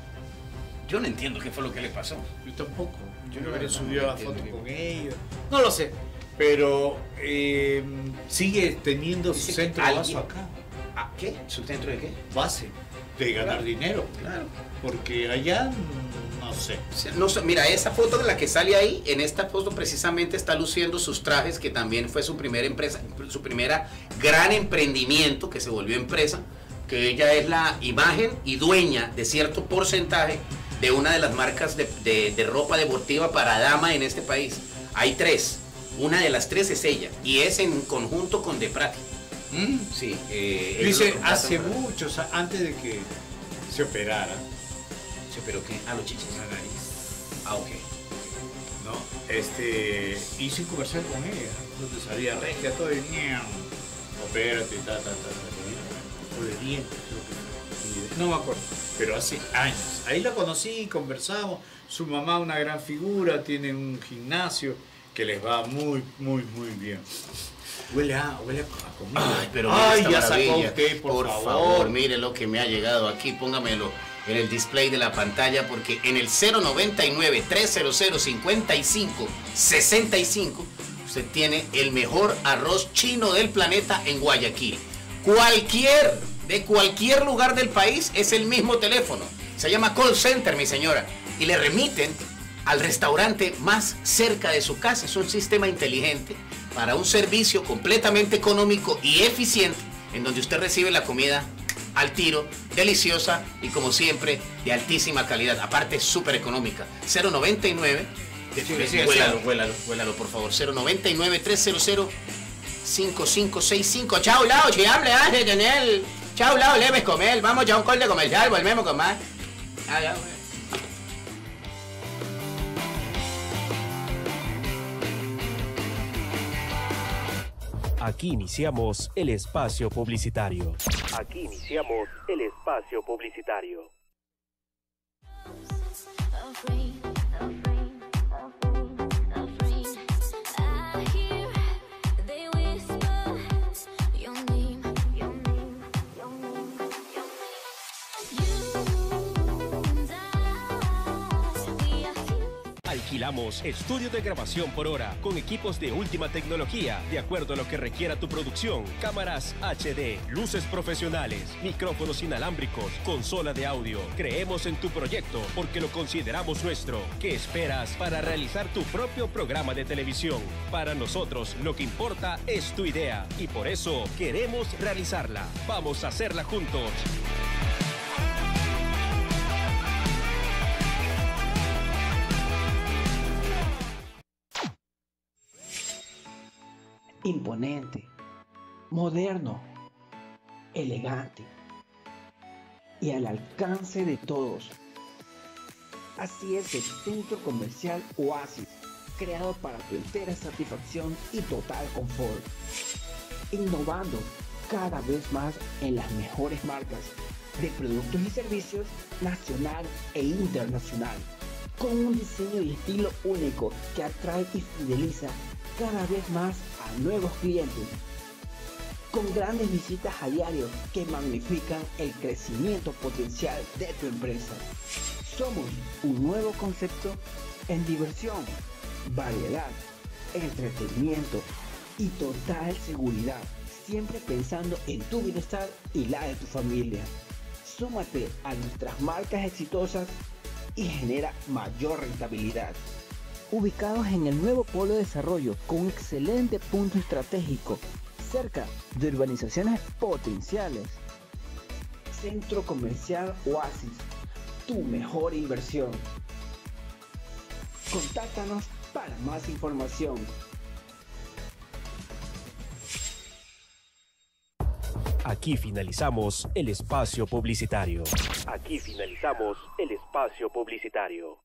Yo no entiendo qué fue lo que le pasó. Yo tampoco. Yo no No, hubiera no, subido no la entiendo foto qué- con ellos. No lo sé. Pero eh, sigue teniendo su Dice que centro alguien- base acá. ¿Ah, qué? ¿Su centro de qué? Base. De ganar Claro. dinero. Claro. Porque allá, mm, no sé. No, sé, mira, esa foto de la que sale ahí, en esta foto precisamente está luciendo sus trajes, que también fue su primera empresa, su primera gran emprendimiento, que se volvió empresa, que ella es la imagen y dueña de cierto porcentaje de una de las marcas de, de- de ropa deportiva para dama en este país. Hay tres, una de las tres es ella, y es en conjunto con Deprati. Mm. Sí, eh, ellos lo Dice, contratan hace para- muchos, a- antes de que se operara Sí, pero ¿qué? Ah, los chichis. la nariz, Ah, ok. ¿no? Este, hice un comercial con ella, donde salía regia todo y ñam, opérate, ta, ta, ta, ta, o de dientes, creo que fue. No me acuerdo, pero hace años. Ahí la conocí, conversamos, su mamá una gran figura, tiene un gimnasio que les va muy, muy, muy bien. Huele a, huele a comida. Ay, pero mira Ay, esta ya sacó maravilla. usted, por, por favor. favor, mire lo que me ha llegado aquí, póngamelo en el display de la pantalla, porque en el cero noventa y nueve, trescientos cincuenta y cinco, sesenta y cinco usted tiene el mejor arroz chino del planeta en Guayaquil. Cualquier, de cualquier lugar del país es el mismo teléfono. Se llama call center, mi señora, y le remiten al restaurante más cerca de su casa. Es un sistema inteligente para un servicio completamente económico y eficiente, en donde usted recibe la comida al tiro, deliciosa y como siempre de altísima calidad, aparte súper económica. cero noventa y nueve, Sí, sí, vuélalo, sí. vuélalo, vuélalo por favor, cero noventa y nueve, trescientos, cinco cinco seis cinco. Chao, Lao, si hable, hace tener. Chao, Lao, leves comer, vamos ya a un corte comercial, volvemos con más. Ah, ya, bueno. Aquí iniciamos el espacio publicitario. Aquí iniciamos el espacio publicitario. Alquilamos estudio de grabación por hora con equipos de última tecnología, de acuerdo a lo que requiera tu producción. Cámaras H D, luces profesionales, micrófonos inalámbricos, consola de audio. Creemos en tu proyecto porque lo consideramos nuestro. ¿Qué esperas para realizar tu propio programa de televisión? Para nosotros lo que importa es tu idea y por eso queremos realizarla. Vamos a hacerla juntos. Imponente, moderno, elegante y al alcance de todos. Así es el Centro Comercial Oasis, creado para tu entera satisfacción y total confort, innovando cada vez más en las mejores marcas de productos y servicios nacional e internacional, con un diseño y estilo único que atrae y fideliza cada vez más a nuevos clientes, con grandes visitas a diario que magnifican el crecimiento potencial de tu empresa. Somos un nuevo concepto en diversión, variedad, entretenimiento y total seguridad, siempre pensando en tu bienestar y la de tu familia. Súmate a nuestras marcas exitosas y genera mayor rentabilidad. Ubicados en el nuevo polo de desarrollo con un excelente punto estratégico, cerca de urbanizaciones potenciales. Centro Comercial Oasis, tu mejor inversión. Contáctanos para más información. Aquí finalizamos el espacio publicitario. Aquí finalizamos el espacio publicitario.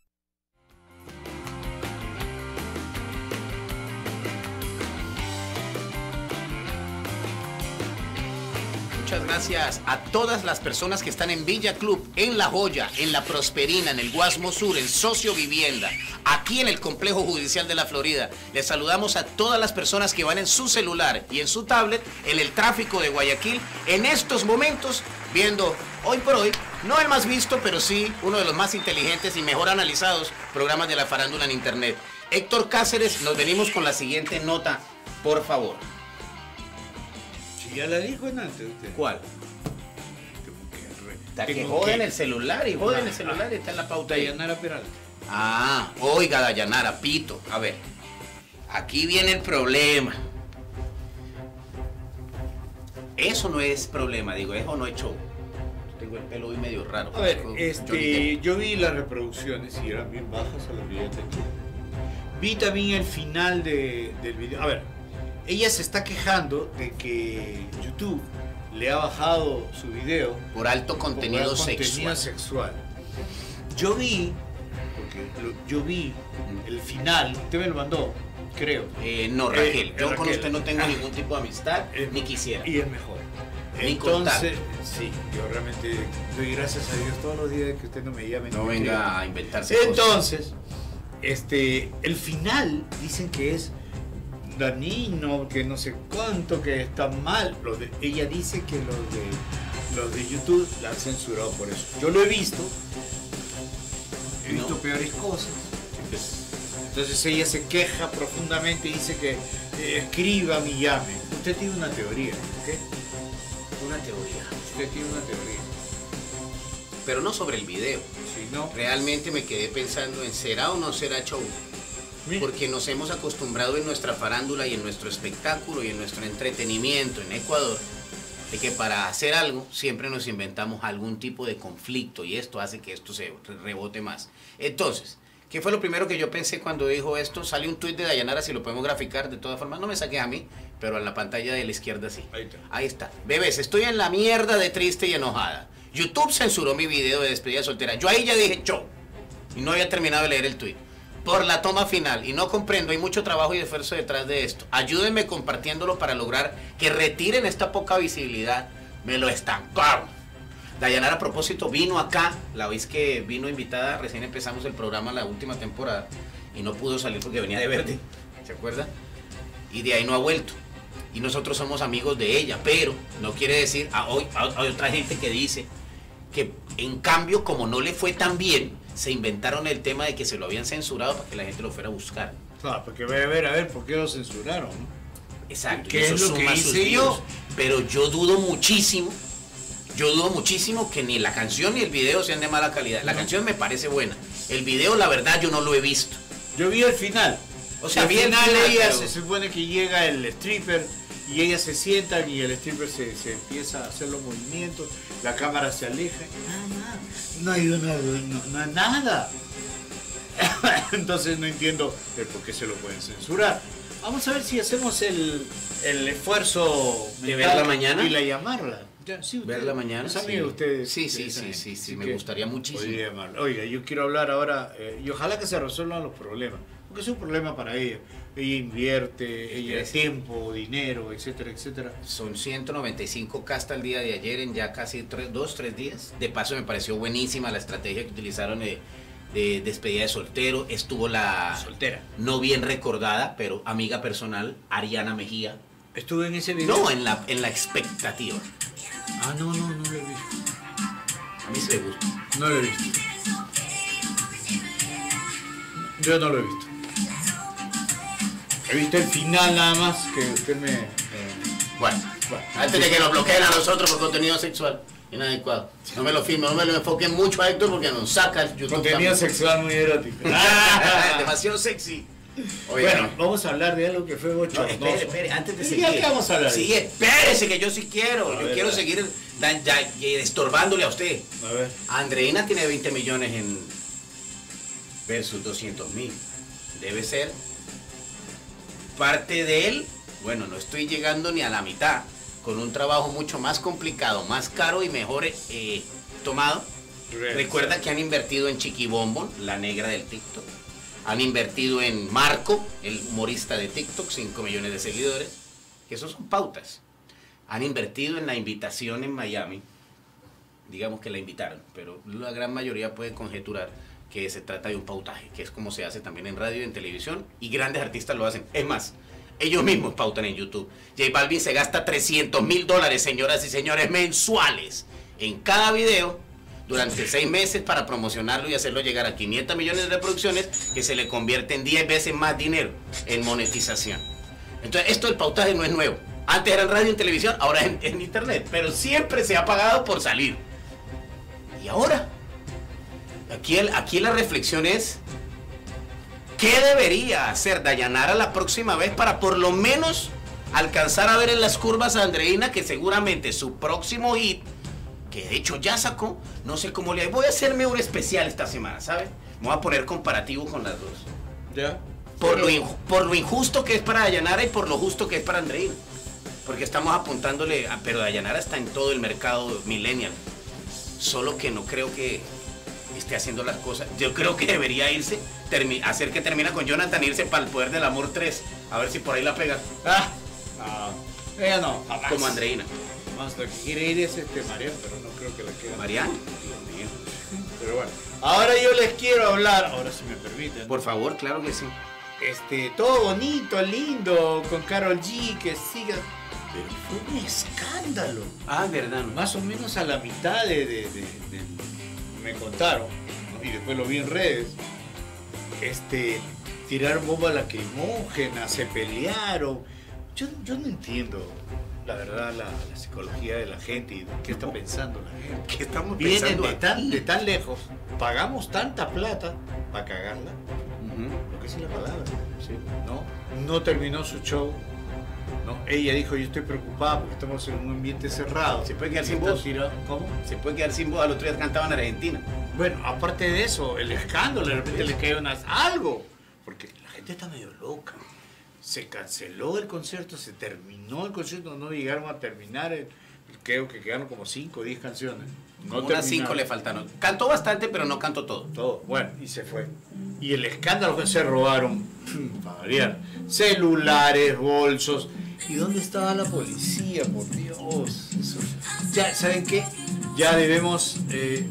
Muchas gracias a todas las personas que están en Villa Club, en La Joya, en La Prosperina, en el Guasmo Sur, en Socio Vivienda, aquí en el Complejo Judicial de la Florida. Les saludamos a todas las personas que van en su celular y en su tablet en el tráfico de Guayaquil en estos momentos, viendo hoy por hoy, no el más visto, pero sí uno de los más inteligentes y mejor analizados programas de la farándula en internet. Héctor Cáceres, nos venimos con la siguiente nota, por favor. Ya la dijo en antes usted. ¿Cuál? La que jode en el celular y jode en el celular y está en la pauta. Dayanara Peralta. Ah, oiga, Dayanara, pito. A ver, aquí viene el problema. Eso no es problema, digo, eso no es show. Tengo el pelo hoy medio raro. A ver, este, yo vi las reproducciones y eran bien bajas a los videos de YouTube. Vi también el final de, del video. A ver. Ella se está quejando de que YouTube le ha bajado su video por alto contenido, por alto contenido sexual. sexual. Yo vi, porque lo, yo vi el final, usted me lo mandó, creo. Eh, no, Raquel, eh, yo Raquel. con usted no tengo ah, ningún tipo de amistad, eh, ni quisiera. Y es mejor. Ni Entonces, sí, yo realmente doy gracias a Dios todos los días que usted no me llame. No, no venga quiera. a inventarse Entonces, cosas. este, el final dicen que es dañino, que no sé cuánto, que está mal. Los de, ella dice que los de los de YouTube la han censurado por eso. Yo lo he visto, he visto no. peores cosas. Entonces ella se queja profundamente y dice que eh, escriban y llamen. Usted tiene una teoría, ¿qué? Una teoría. Usted tiene una teoría. Pero no sobre el video. Sí, no. Realmente me quedé pensando en será o no será show. Porque nos hemos acostumbrado en nuestra farándula y en nuestro espectáculo y en nuestro entretenimiento en Ecuador de que para hacer algo siempre nos inventamos algún tipo de conflicto y esto hace que esto se rebote más. Entonces, ¿qué fue lo primero que yo pensé cuando dijo esto? Sale un tuit de Dayanara, si lo podemos graficar de todas formas, no me saqué a mí, pero en la pantalla de la izquierda sí. Ahí está. Ahí está. Bebés, estoy en la mierda de triste y enojada. YouTube censuró mi video de despedida soltera. Yo ahí ya dije show y no había terminado de leer el tuit. Por la toma final, y no comprendo, hay mucho trabajo y esfuerzo detrás de esto. Ayúdenme compartiéndolo para lograr que retiren esta poca visibilidad. Me lo estancaron. Dayanara, a propósito, vino acá, la vez que vino invitada, recién empezamos el programa la última temporada, y no pudo salir porque venía de verde, ¿se acuerda? Y de ahí no ha vuelto. Y nosotros somos amigos de ella, pero no quiere decir, a hoy hay otra gente que dice que en cambio, como no le fue tan bien, se inventaron el tema de que se lo habían censurado para que la gente lo fuera a buscar. Claro, porque a ver, a ver, ¿por qué lo censuraron? Exacto. ¿Qué es lo que hice yo? Pero yo dudo muchísimo, yo dudo muchísimo que ni la canción ni el video sean de mala calidad. La no. canción me parece buena. El video, la verdad, yo no lo he visto. Yo vi el final. O sea, al vi el final, final ella pero... se supone que llega el stripper y ella se sienta y el stripper se, se empieza a hacer los movimientos, la cámara se aleja. Nada, no hay una, no, no hay nada. Entonces no entiendo el por qué se lo pueden censurar. Vamos a ver si hacemos el, el esfuerzo de verla mañana y la llamarla. Ya, sí, usted, verla mañana. Sí. Ustedes, sí, sí, sí, sí, sí, me gustaría muchísimo. Oiga, yo quiero hablar ahora eh, y ojalá que se resuelvan los problemas, porque es un problema para ella. Ella invierte, ella tiempo, dinero, etcétera, etcétera. Son ciento noventa y cinco K hasta el día de ayer en ya casi tres, dos, tres días. De paso me pareció buenísima la estrategia que utilizaron de, de despedida de soltero. Estuvo la soltera, no bien recordada, pero amiga personal, Ariana Mejía. ¿Estuvo en ese video? No, en la, en la expectativa. Ah, no, no, no lo he visto. A mí sí me gusta. No lo he visto. Yo no lo he visto. He visto el final nada más que usted me... Eh... Bueno, bueno, antes de que nos bloqueen a nosotros por contenido sexual inadecuado. No me lo filmen, no me lo enfoquen mucho a Héctor porque nos saca el YouTube. Contenido también. Sexual muy erótico. Demasiado sexy. Oiga, bueno, vamos a hablar de algo que fue bochornoso. No, espere, espere, antes de ¿Y seguir. ya qué vamos a hablar? Sí, espérese, que yo sí quiero. A yo ver, quiero a ver. seguir dan- ya- ya estorbándole a usted. A ver. Andreina tiene veinte millones en versus doscientos mil. Debe ser parte de él. Bueno, no estoy llegando ni a la mitad. Con un trabajo mucho más complicado, más caro y mejor eh, tomado. Recuerda que han invertido en Chiquibombon, la negra del TikTok. Han invertido en Marco, el humorista de TikTok, cinco millones de seguidores. Que esos son pautas. Han invertido en la invitación en Miami. Digamos que la invitaron, pero la gran mayoría puede conjeturar que se trata de un pautaje, que es como se hace también en radio y en televisión, y grandes artistas lo hacen. Es más, ellos mismos pautan en YouTube. J Balvin se gasta trescientos mil dólares, señoras y señores, mensuales en cada video durante seis meses para promocionarlo y hacerlo llegar a quinientos millones de reproducciones, que se le convierte en diez veces más dinero en monetización. Entonces, esto del pautaje no es nuevo. Antes era en radio y en televisión, ahora es en, en internet, pero siempre se ha pagado por salir. ¿Y ahora? Aquí, el, aquí la reflexión es, ¿qué debería hacer Dayanara la próxima vez para por lo menos alcanzar a ver en las curvas a Andreina, que seguramente su próximo hit, que de hecho ya sacó, no sé cómo le... Voy a hacerme un especial esta semana, ¿sabes? Me voy a poner comparativo con las dos. Ya. Por lo, inju- por lo injusto que es para Dayanara y por lo justo que es para Andreina. Porque estamos apuntándole, a, pero Dayanara está en todo el mercado millennial. Solo que no creo que esté haciendo las cosas. Yo creo que debería irse, termi- hacer que termina con Jonathan, irse para el Poder del Amor tres. A ver si por ahí la pega. Ah, no. Ella no, jamás. Como Andreina. Más lo que quiere ir es este Mariano, pero no creo que la quiera. Mariano. Pero bueno, ahora yo les quiero hablar, ahora si me permiten. Por favor, claro que sí. Este, todo bonito, lindo, con Karol G, que siga. Pero fue un escándalo. Ah, verdad. ¿No? Más o menos a la mitad de, de, de, de me contaron, ¿no? Y después lo vi en redes. Este, tiraron bombas lacrimógenas, se pelearon. Yo, yo no entiendo, la verdad, la, la psicología de la gente y qué está pensando la gente. ¿Qué estamos Vienen pensando de tan, aquí? de tan lejos, pagamos tanta plata para cagarla, Ujú. lo que es la palabra, ¿sí? ¿No? No terminó su show, ¿no? Ella dijo, yo estoy preocupada porque estamos en un ambiente cerrado. Se puede quedar sin Está voz. tirado- ¿Cómo? Se puede quedar sin voz. Al otro día cantaban en Argentina. Bueno, aparte de eso, el escándalo, de repente le cae unas, algo, porque la gente está medio loca. Se canceló el concierto, se terminó el concierto, no llegaron a terminar, el- creo que quedaron como cinco o diez canciones. No Unas terminaron. cinco le faltaron. Cantó bastante, pero no cantó todo. Todo, bueno, y se fue. Y el escándalo que se robaron, para variar, celulares, bolsos. ¿Y dónde estaba la policía? Por Dios. Eso- Ya, ¿saben qué? Ya debemos... eh,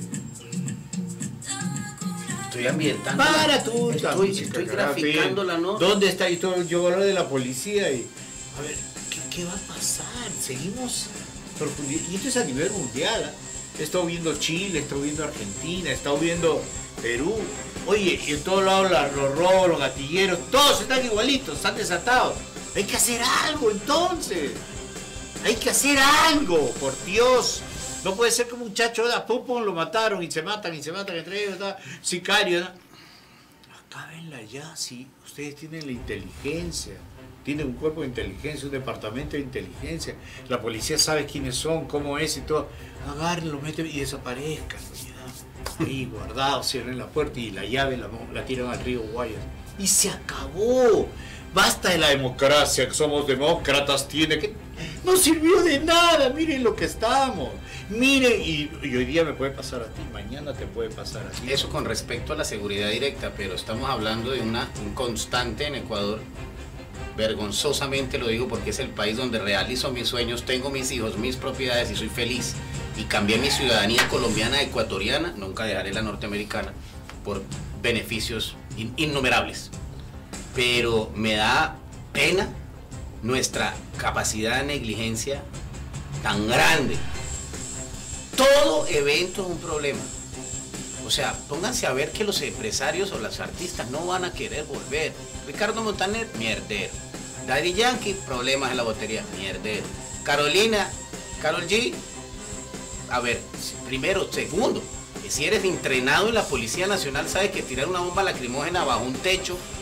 Estoy ambientando. Para tú, Estoy, también, estoy carajo, graficando la nota. ¿Dónde está? Y todo, yo hablar de la policía y... A ver, ¿qué, qué va a pasar? Seguimos profundizando. Y esto es a nivel mundial. ¿eh? He estado viendo Chile, he estado viendo Argentina, he estado viendo Perú. Oye, y en todos lados la- los robos, los gatilleros, todos están igualitos, están desatados. Hay que hacer algo entonces. Hay que hacer algo, por Dios. No puede ser que un muchacho, da pum, pum, lo mataron y se matan y se matan entre ellos, da, sicarios. Da. Acábenla ya, si ustedes tienen la inteligencia, tienen un cuerpo de inteligencia, un departamento de inteligencia, la policía sabe quiénes son, cómo es y todo. Agárrenlo, meten y desaparezcan. Ya. Ahí guardados, cierren la puerta y la llave la, la tiran al río Guayas. Y se acabó. Basta de la democracia, que somos demócratas, tiene que... No sirvió de nada, miren lo que estamos. Miren, y, y hoy día me puede pasar a ti, mañana te puede pasar a ti. Eso con respecto a la seguridad directa, pero estamos hablando de una un constante en Ecuador. Vergonzosamente lo digo porque es el país donde realizo mis sueños, tengo mis hijos, mis propiedades y soy feliz. Y cambié mi ciudadanía colombiana a ecuatoriana, nunca dejaré la norteamericana, por beneficios in- innumerables. Pero me da pena nuestra capacidad de negligencia tan grande. Todo evento es un problema. O sea, pónganse a ver que los empresarios o los artistas no van a querer volver. Ricardo Montaner, mierdero. Daddy Yankee, problemas en la batería, mierdero. Carolina, Karol G, a ver, primero, segundo, que si eres entrenado en la Policía Nacional, sabes que tirar una bomba lacrimógena bajo un techo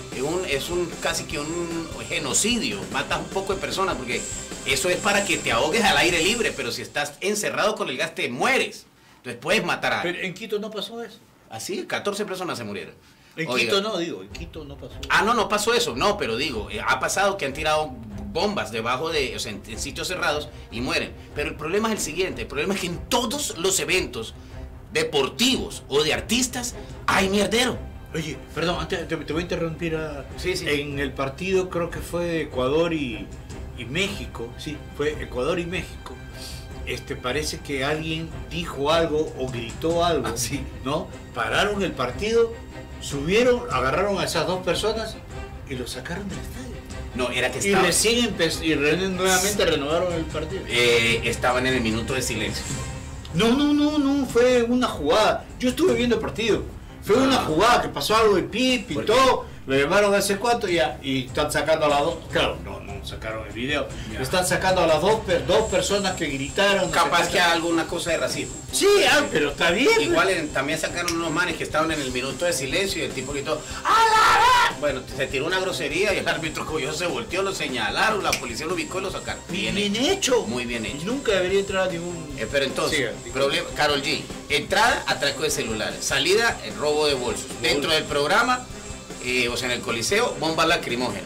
es un, es un casi que un genocidio, matas un poco de personas, porque eso es para que te ahogues al aire libre, pero si estás encerrado con el gas te mueres. Entonces puedes matar a alguien. Pero en Quito no pasó eso. Así, catorce personas se murieron. En Oiga. Quito no, digo, en Quito no pasó. Ah, no, no pasó eso, no, pero digo, eh, ha pasado que han tirado bombas debajo de, o sea, en, en sitios cerrados y mueren. Pero el problema es el siguiente, el problema es que en todos los eventos deportivos o de artistas hay mierdero. Oye, perdón, antes te, te voy a interrumpir. A, sí, sí. En el partido creo que fue de Ecuador y, y México, sí, fue Ecuador y México. Este, parece que alguien dijo algo o gritó algo, ah, sí. ¿no? Pararon el partido, subieron, agarraron a esas dos personas y los sacaron del estadio. No, era que Y estaban... recién empezó, y re, nuevamente renovaron el partido. Eh, estaban en el minuto de silencio. No, no, no, no, fue una jugada. Yo estuve viendo el partido. Fue una jugada que pasó algo de pip y todo, lo llevaron a ese cuarto y, ya, y están sacando a las dos, claro, no, no sacaron el video, ya. Están sacando a las dos, dos personas que gritaron. Capaz no sé que alguna cosa de racismo. Sí, ah, pero está bien. Igual en, también sacaron unos manes que estaban en el minuto de silencio y el tipo gritó ¡Alá! Bueno, se tiró una grosería y el árbitro cogió, se volteó, lo señalaron, la policía lo ubicó y lo sacaron. Bien, bien hecho. Muy bien hecho. Nunca debería entrar a ningún... Eh, pero entonces, sí, problema, Karol G, entrada, atraco de celulares, salida, el robo de bolsos. Dentro del programa, eh, o sea, en el Coliseo, bomba lacrimógena.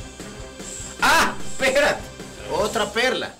¡Ah! Espérate, otra perla.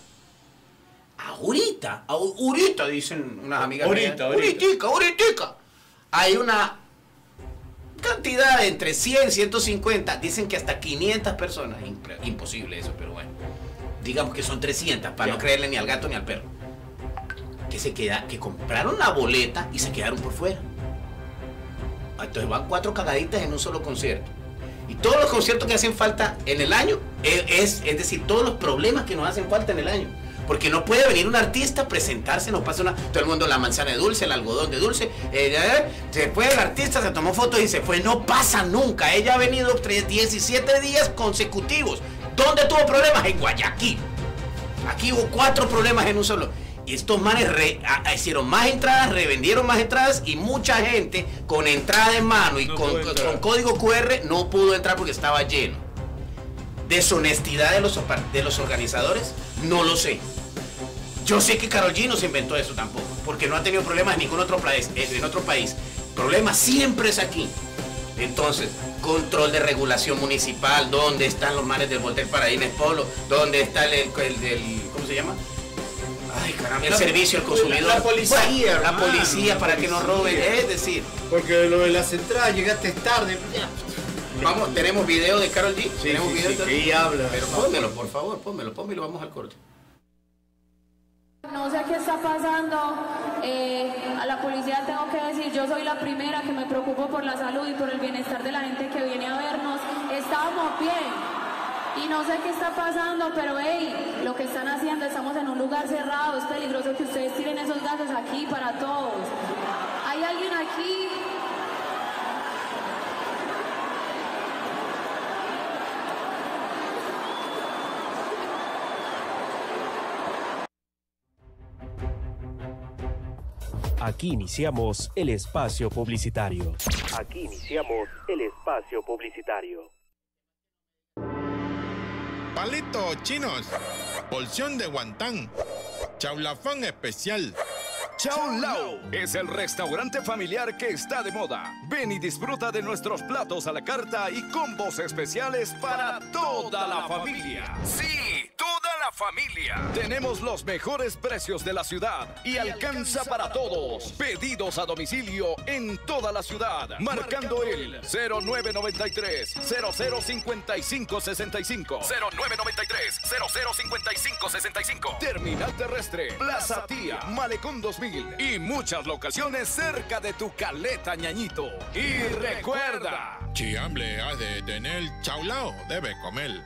Ahorita, ahorita, dicen unas amigas ahorita, mías. ahorita. Ahorita, ahorita. Hay una cantidad de entre cien, ciento cincuenta, dicen que hasta quinientas personas. Imposible eso, pero bueno. Digamos que son trescientas, para ya. no creerle ni al gato ni al perro. Que se queda, que compraron la boleta y se quedaron por fuera. Entonces van cuatro cagaditas en un solo concierto. Y todos los conciertos que hacen falta en el año, es, es, es decir, todos los problemas que nos hacen falta en el año. Porque no puede venir un artista a presentarse, no pasa una, todo el mundo la manzana de dulce, el algodón de dulce, eh, eh, se fue el artista, se tomó fotos y se fue, no pasa nunca. Ella ha venido diecisiete días consecutivos. ¿Dónde tuvo problemas? En Guayaquil. Aquí hubo cuatro problemas en un solo. Y estos manes re, a, hicieron más entradas, revendieron más entradas y mucha gente con entrada en mano y no con, con, con código cu erre no pudo entrar porque estaba lleno. ¿Deshonestidad de los, de los organizadores? No lo sé. Yo sé que Karol G no se inventó eso tampoco, porque no ha tenido problemas en ningún otro país. En otro país. El problema siempre es aquí. Entonces, control de regulación municipal, ¿dónde están los manes del Voltaire Paraínes Polo? ¿Dónde está el, el, el del, ¿cómo se llama? Ay, caramba, el la, servicio al consumidor. La policía, bueno, la hermano, policía la para policía. que no roben, es decir. Porque lo de las entradas llegaste tarde. Vamos, tenemos video de Karol G. Sí, tenemos sí, video sí, de que ella habla. Pero pónmelo, por favor, pónmelo, pónmelo, vamos al corte. No sé qué está pasando, eh, a la policía tengo que decir, yo soy la primera que me preocupo por la salud y por el bienestar de la gente que viene a vernos. Estábamos bien y no sé qué está pasando, pero hey, lo que están haciendo, estamos en un lugar cerrado, es peligroso que ustedes tiren esos gases aquí para todos. ¿Hay alguien aquí? Aquí iniciamos el espacio publicitario. Aquí iniciamos el espacio publicitario. Palitos chinos, porción de guantán, chaulafán especial. Chao Lao es el restaurante familiar que está de moda. Ven y disfruta de nuestros platos a la carta y combos especiales para toda la familia. Sí, toda la familia. Tenemos los mejores precios de la ciudad y alcanza para todos. Pedidos a domicilio en toda la ciudad. Marcando el cero nueve noventa y tres, cero cero cincuenta y cinco sesenta y cinco. cero nueve noventa y tres, cero cero cincuenta y cinco sesenta y cinco. Terminal Terrestre, Plaza Tía, Malecón dos mil y muchas locaciones cerca de tu caleta, ñañito. Y recuerda, si hambre has de tener chaulao, debe comer.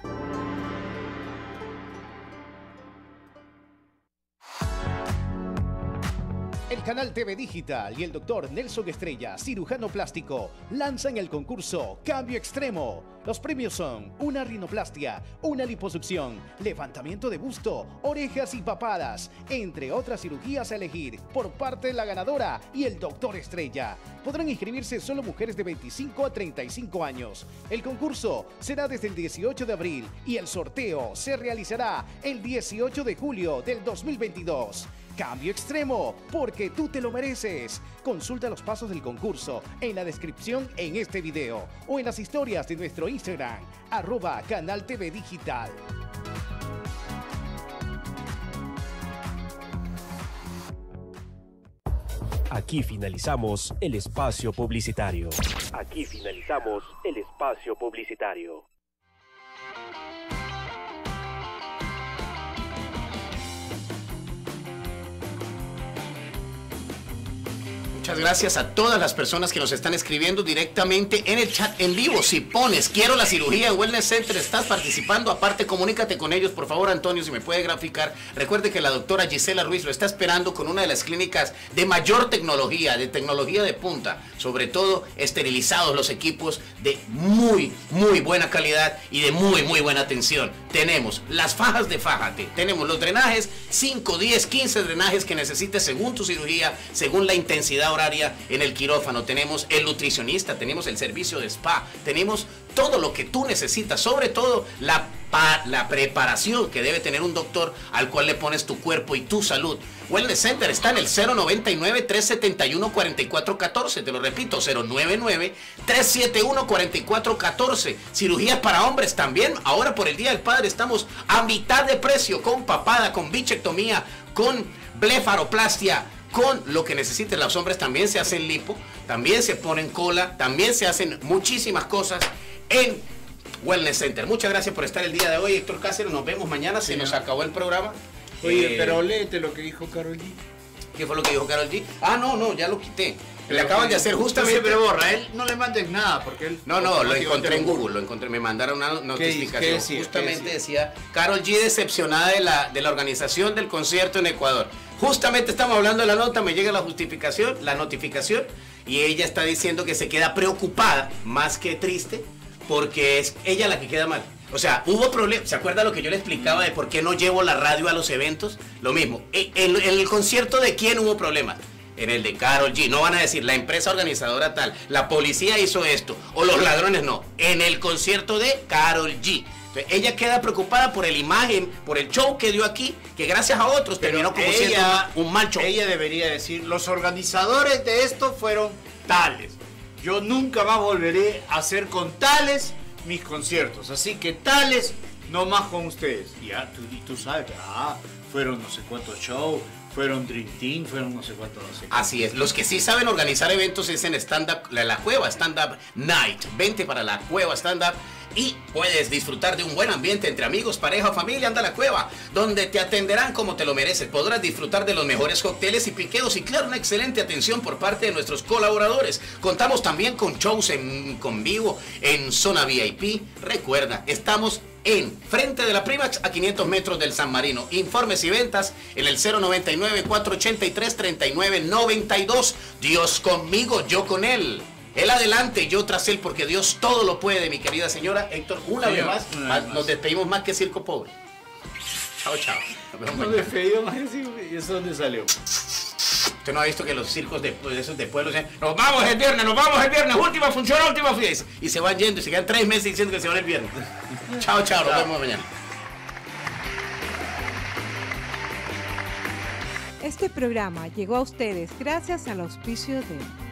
El Canal T V Digital y el doctor Nelson Estrella, cirujano plástico, lanzan el concurso Cambio Extremo. Los premios son una rinoplastia, una liposucción, levantamiento de busto, orejas y papadas, entre otras cirugías a elegir por parte de la ganadora y el doctor Estrella. Podrán inscribirse solo mujeres de veinticinco a treinta y cinco años. El concurso será desde el dieciocho de abril y el sorteo se realizará el dieciocho de julio del dos mil veintidós. Cambio Extremo, porque tú te lo mereces. Consulta los pasos del concurso en la descripción en este video o en las historias de nuestro Instagram, arroba Canal T V Digital. Aquí finalizamos el espacio publicitario. Aquí finalizamos el espacio publicitario. Muchas gracias a todas las personas que nos están escribiendo directamente en el chat en vivo. Si pones quiero la cirugía en Wellness Center, estás participando. Aparte, comunícate con ellos, por favor, Antonio, si me puede graficar. Recuerde que la doctora Gisela Ruiz lo está esperando con una de las clínicas de mayor tecnología, de tecnología de punta. Sobre todo, esterilizados los equipos de muy, muy buena calidad y de muy, muy buena atención. Tenemos las fajas de Fájate, tenemos los drenajes, cinco, diez, quince drenajes que necesites según tu cirugía, según la intensidad horaria en el quirófano. Tenemos el nutricionista, tenemos el servicio de spa, tenemos todo lo que tú necesitas, sobre todo la, pa, la preparación que debe tener un doctor al cual le pones tu cuerpo y tu salud. Wellness Center está en el cero noventa y nueve, tres setenta y uno, cuarenta y cuatro catorce, te lo repito, cero noventa y nueve, tres setenta y uno, cuarenta y cuatro catorce. Cirugías para hombres también, ahora por el Día del Padre estamos a mitad de precio, con papada, con bichectomía, con blefaroplastia, con lo que necesiten. Los hombres también se hacen lipo, también se ponen cola, también se hacen muchísimas cosas en Wellness Center. Muchas gracias por estar el día de hoy, Héctor Cáceres. Nos vemos mañana, sí, se nos acabó el programa. Oye, eh, pero léete lo que dijo Karol G. ¿Qué fue lo que dijo Karol G? Ah, no, no, ya lo quité. Le acaban de hacer justamente... No, pero borra, él no le mandes nada porque él... No, no, lo encontré en Google, lo encontré, me mandaron una notificación. ¿Qué decía? Justamente ¿Qué decía, Karol G decepcionada de la, de la organización del concierto en Ecuador. Justamente estamos hablando de la nota, me llega la justificación, la notificación, y ella está diciendo que se queda preocupada, más que triste, porque es ella la que queda mal. O sea, hubo problemas. ¿Se acuerda lo que yo le explicaba de por qué no llevo la radio a los eventos? Lo mismo. En, en, en el concierto de quién hubo problemas. En el de Karol G. No van a decir la empresa organizadora tal, la policía hizo esto, o los ladrones no. En el concierto de Karol G. Entonces, ella queda preocupada por el imagen, por el show que dio aquí, que gracias a otros Pero terminó como ella, siendo un mal show. Ella debería decir, los organizadores de esto fueron tales. Yo nunca más volveré a hacer con tales mis conciertos. Así que tales, no más con ustedes. Y ya, tú, y tú sabes, ah, fueron no sé cuántos shows, fueron Dream Team, fueron no sé cuántos, no sé cuántos. Así es, los que sí saben organizar eventos es en Stand Up, la, la Cueva Stand Up Night. Vente para la Cueva Stand Up y puedes disfrutar de un buen ambiente entre amigos, pareja o familia. Anda a la Cueva, donde te atenderán como te lo mereces. Podrás disfrutar de los mejores cócteles y piqueos y claro, una excelente atención por parte de nuestros colaboradores. Contamos también con shows en, con vivo en zona V I P. Recuerda, estamos en frente de la Primax a quinientos metros del San Marino. Informes y ventas en el cero noventa y nueve, cuatrocientos ochenta y tres, treinta y nueve noventa y dos. Dios conmigo, yo con él. Él adelante, yo tras él, porque Dios todo lo puede, mi querida señora. Héctor, una Sí, vez más, una más, vez más. nos despedimos más que Circo Pobre. Chao, chao. Nos vemos Nos mañana. despedimos más así, ¿y eso dónde salió? Usted no ha visto que los circos de, de esos de pueblos dicen, nos vamos el viernes, nos vamos el viernes, última función, última fiesta. Y se van yendo y se quedan tres meses diciendo que se van el viernes. Chao, chao, nos vemos mañana. Este programa llegó a ustedes gracias al auspicio de